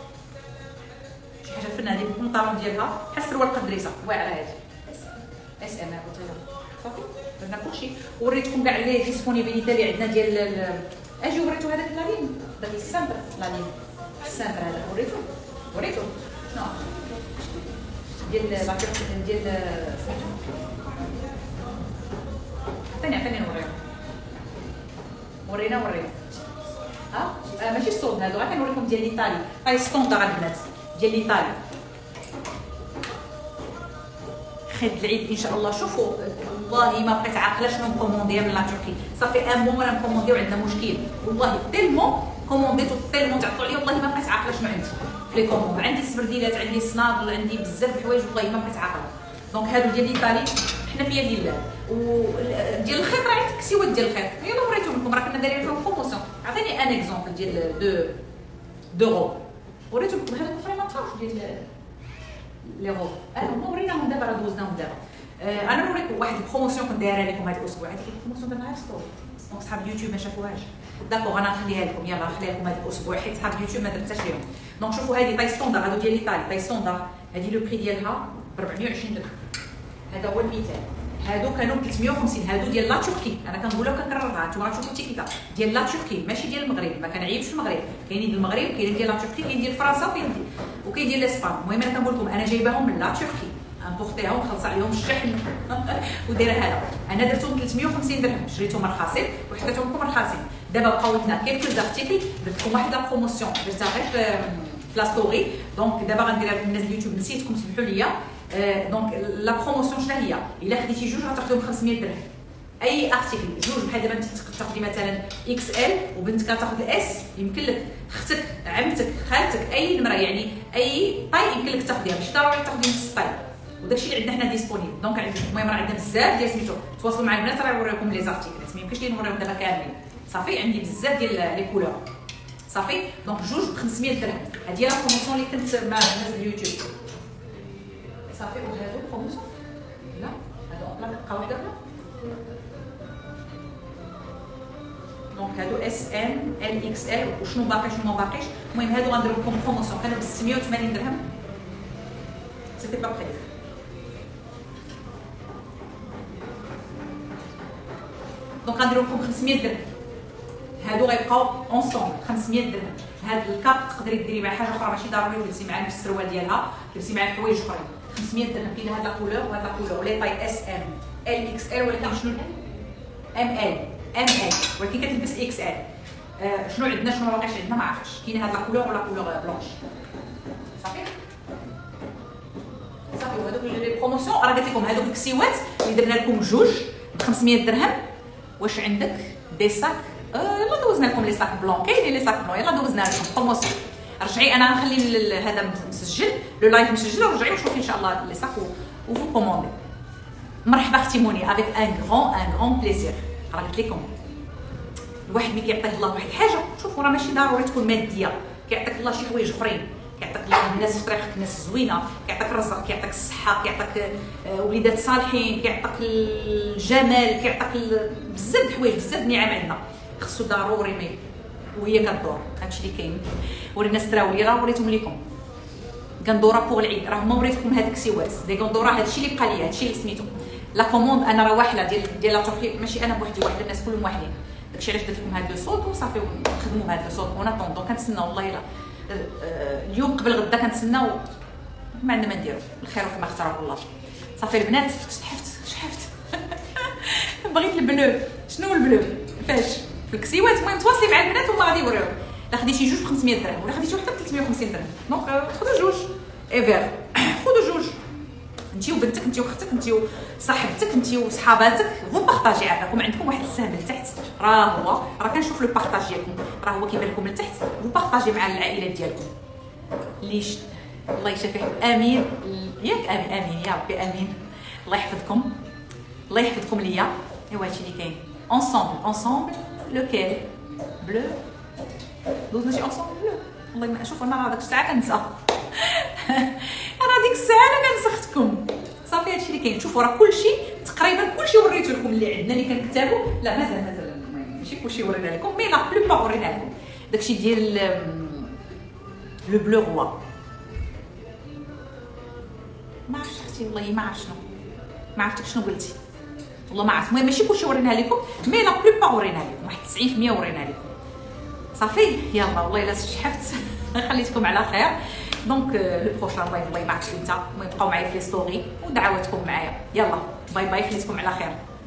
شي حاجه فن. هذه البونطالون ديالها بحال السروال قدريسه واعره هذه اس ام قلت صافي. درنا كلشي وريتكم كاع لي ديسپونيبيليتي اللي عندنا ديال اجي وريتو هذاك لالين داك السامبل لالين السامبل هذا وريتو شنو ديال لاكير ديال عطيني ورينا ماشي الصوت هادو غير كنوريكم ديال ليطالي. هاي ستوندار البنات ديال ليطالي خير العيد ان شاء الله. شوفوا والله ما بقيت عاقله شنو نكومونديها من لا تركي. صافي ان مون انا نكومونديو عندنا مشكل والله تيلمون كومونديتو تيلمون تعطوا عليا والله ما بقيت عاقله شنو عندي في لي كوموند. عندي السبرديلات عندي الصنادل عندي بزاف د الحوايج والله ما بقيت عاقله. دونك هادو ديال ليطالي حنا في يد الله. وديال الخيط راه عندك كسيوات ديال الخيط يلا وريتهم لكم راه كنا دايرين فيهم بروموسيون. عطيني ان اكزومبل ديال دو روب وريتهم لكم. هذا فريمون طاف ديال لي روب هما وريناهم دابا راه دوزناهم دابا. انا نوريكم واحد البروموسيون كنت دايرها لكم هذا الاسبوع. هذيك البروموسيون درناها في ستوري دونك صحاب اليوتيوب ما شافوهاش. داكوغ انا نخليها لكم. يلا نخليها لكم هذا الاسبوع حيت صحاب اليوتيوب ما درتهاش لهم. دونك شوفوا هذه طاي ستوندار هادو ديال ليطالي طاي ستوندار. هذه لو بري ديالها ب 420 درهم. هذا هو المثال. هادو كانوا ب 350. هادو ديال لا تركي انا كنقولها وكنكررها. نتوما غتشوفوا التيكيتا ديال لا تركي ماشي ديال المغرب. ما كنعيبش في المغرب كاينين ديال المغرب كاينين ديال لا تركي كاين ديال فرنسا وكاين ديال اسبان. المهم انا كنقول لكم انا جايباهم من لا تركي امبورتيهم خلص عليهم الشحن ودايره هذا. انا درتهم 350 درهم شريتهم رخاصين وحطيتهم لكم رخاصين. دابا بقاو لنا كيلكو زارتيكل درت لكم واحد لا بروموسيون درتها غير في لا ستوري. دونك دابا غنديرها لكم الناس اليوتيوب، نسيتكم سمحوا لي. دونك لا بروموسيون شنو هي؟ الا خديتي جوج غتاخذيهم 500 درهم. اي ارتيكل جوج، بحال دابا انت تاخذي مثلا اكس ال وبنتك تاخذ الاس، يمكن لك اختك عمتك خالتك اي نمره، يعني اي طاي يمكن لك تاخذيها، ماشي ضروري تاخذي نص طاي. وداكشي اللي عندنا حنا ديسپونيبل. دونك المهم راه عندنا بزاف ديال سميتو، تواصلوا مع البنات راه يوريكم لي زارتيكلات، ما يمكنش لي نوريهم دابا كاملين. صافي عندي بزاف ديال لي كولور. صافي دونك جوج ب 500 درهم. هذه هي لا بروموسيون اللي كنت مع الناس اليوتيوب. صافي وهادو بروموسيون لا هادو بقى وحده بلا. دونك هادو اس ام ال اكس ال وشنو باقي شنو ما باقيش. المهم هادو غنديرو لكم بروموسيون كانوا ب 680 درهم. سيتي با بري. دونك غنديرو لكم 500 درهم. هادو غيبقاو اونصومبل 500 درهم. هاد الكاب تقدري ديري مع حاجه اخرى، ماشي ضروري تلبسي معاه نفس السروال ديالها، تلبسي معاه حوايج اخرين. 500 درهم. كاين هاد لا كولور وهاد لا كولور، لي طاي اس ام ال اكس ال، ولكن شنو ام ال ولكن كتلبس اكس ال. شنو عندنا شنو باقيش عندنا ما عرفتش. كاين هاد لا كولور ولا كولور بلونش. صافي صافي. وهادوك لي بروموسيون راه قلت لكم هادوك الكسيوات اللي درنا لكم جوج ب 500 درهم. واش عندك دي ساك؟ يلا دوزنا لكم لي ساك بلون، كاينين لي ساك بلون، يلا دوزنا لكم بروموسيون. رجعي انا غنخلي هذا مسجل، لو لايف مسجل، ورجعي وشوفي ان شاء الله لي ساك وفو كوموندي. مرحبا اختي موني افيك ان غران بليزير. راه قلت لكم الواحد ملي كيعطيه الله واحد الحاجه، شوفوا راه ماشي ضروري تكون ماديه، كيعطيك الله شي حوايج اخرين، كيعطيك الله الناس في طريقك، ناس زوينه، كيعطيك الرزق، كيعطيك الصحه، كيعطيك وليدات صالحين، كيعطيك الجمال، كيعطيك بزاف د الحوايج، بزاف د النعم عندنا خصو ضروري مي وهي كدور. هادشي اللي كاين. ورينا ستراولي راه وريتهم لكم غندوره بوغ العيد، راه هما وريتكم هاد الكسيوات دي غندوره. هادشي اللي بقى ليا، هادشي اللي سميتو لا كوموند. انا راه واحده ديال لا تركي، ماشي انا بوحدي، واحد الناس كلهم واحدين. داكشي علاش درت لكم هاد لو صوت وصافي، نخدموا بهاد لو صوت ونطوندو. كنتسناو والله الا اليوم قبل غدا كنتسناو، ما عندنا ما نديرو، الخير كما اختاره الله. صافي البنات شحفت بغيت البلو. شنو البلو؟ فاش في الكسيوات. المهم تواصلي مع البنات وما غادي يوريوك. لا خديتي جوج ب 500 درهم ولا خديتي وحده ب 350 درهم. دونك خذوا جوج ايفير، خذوا جوج. انت وبنتك، انت واختك، انت وصاحبتك، انت وصحاباتك، هو بارطاجي. عافاكم عندكم واحد السهم لتحت، راه كنشوف لو بارطاج ديالكم، راه هو كيبان لكم لتحت، وبارطاجي مع العائلات ديالكم. ليش الله يشافي امين ياك، امين يا ربي، امين. الله يحفظكم، الله يحفظكم ليا. ايوا هادشي اللي كاين. انصومبل لوكيل بلو. دوزنا شي انصومبل بلو. والله ما شوف انا راه ديك الساعه كنسى راه ديك الساعه انا كنسختكم. صافي هادشي اللي كاين. شوفوا راه كلشي تقريبا كلشي وريتو لكم اللي عندنا اللي كنكتبوا. لا مازال ماشي كلشي ورينا لكم، مي لا بلوبار ورينا لكم. داكشي ديال لو بلو روا ما عرفتش اختي، والله ما عرفت شنو، ما عرفتك شنو قلتي، والله ما عرفت. المهم ماشي كلشي ورينا لكم، مي لا بلوبار ورينا لكم، واحد 90% ورينا لكم. صافي يلا والله الا شحفت خليتكم على خير. دونك لو بروشان الله ما عرفتش امتى. المهم بقاو معايا في لي ستوري ودعواتكم معايا. يلا باي باي، خليتكم على خير.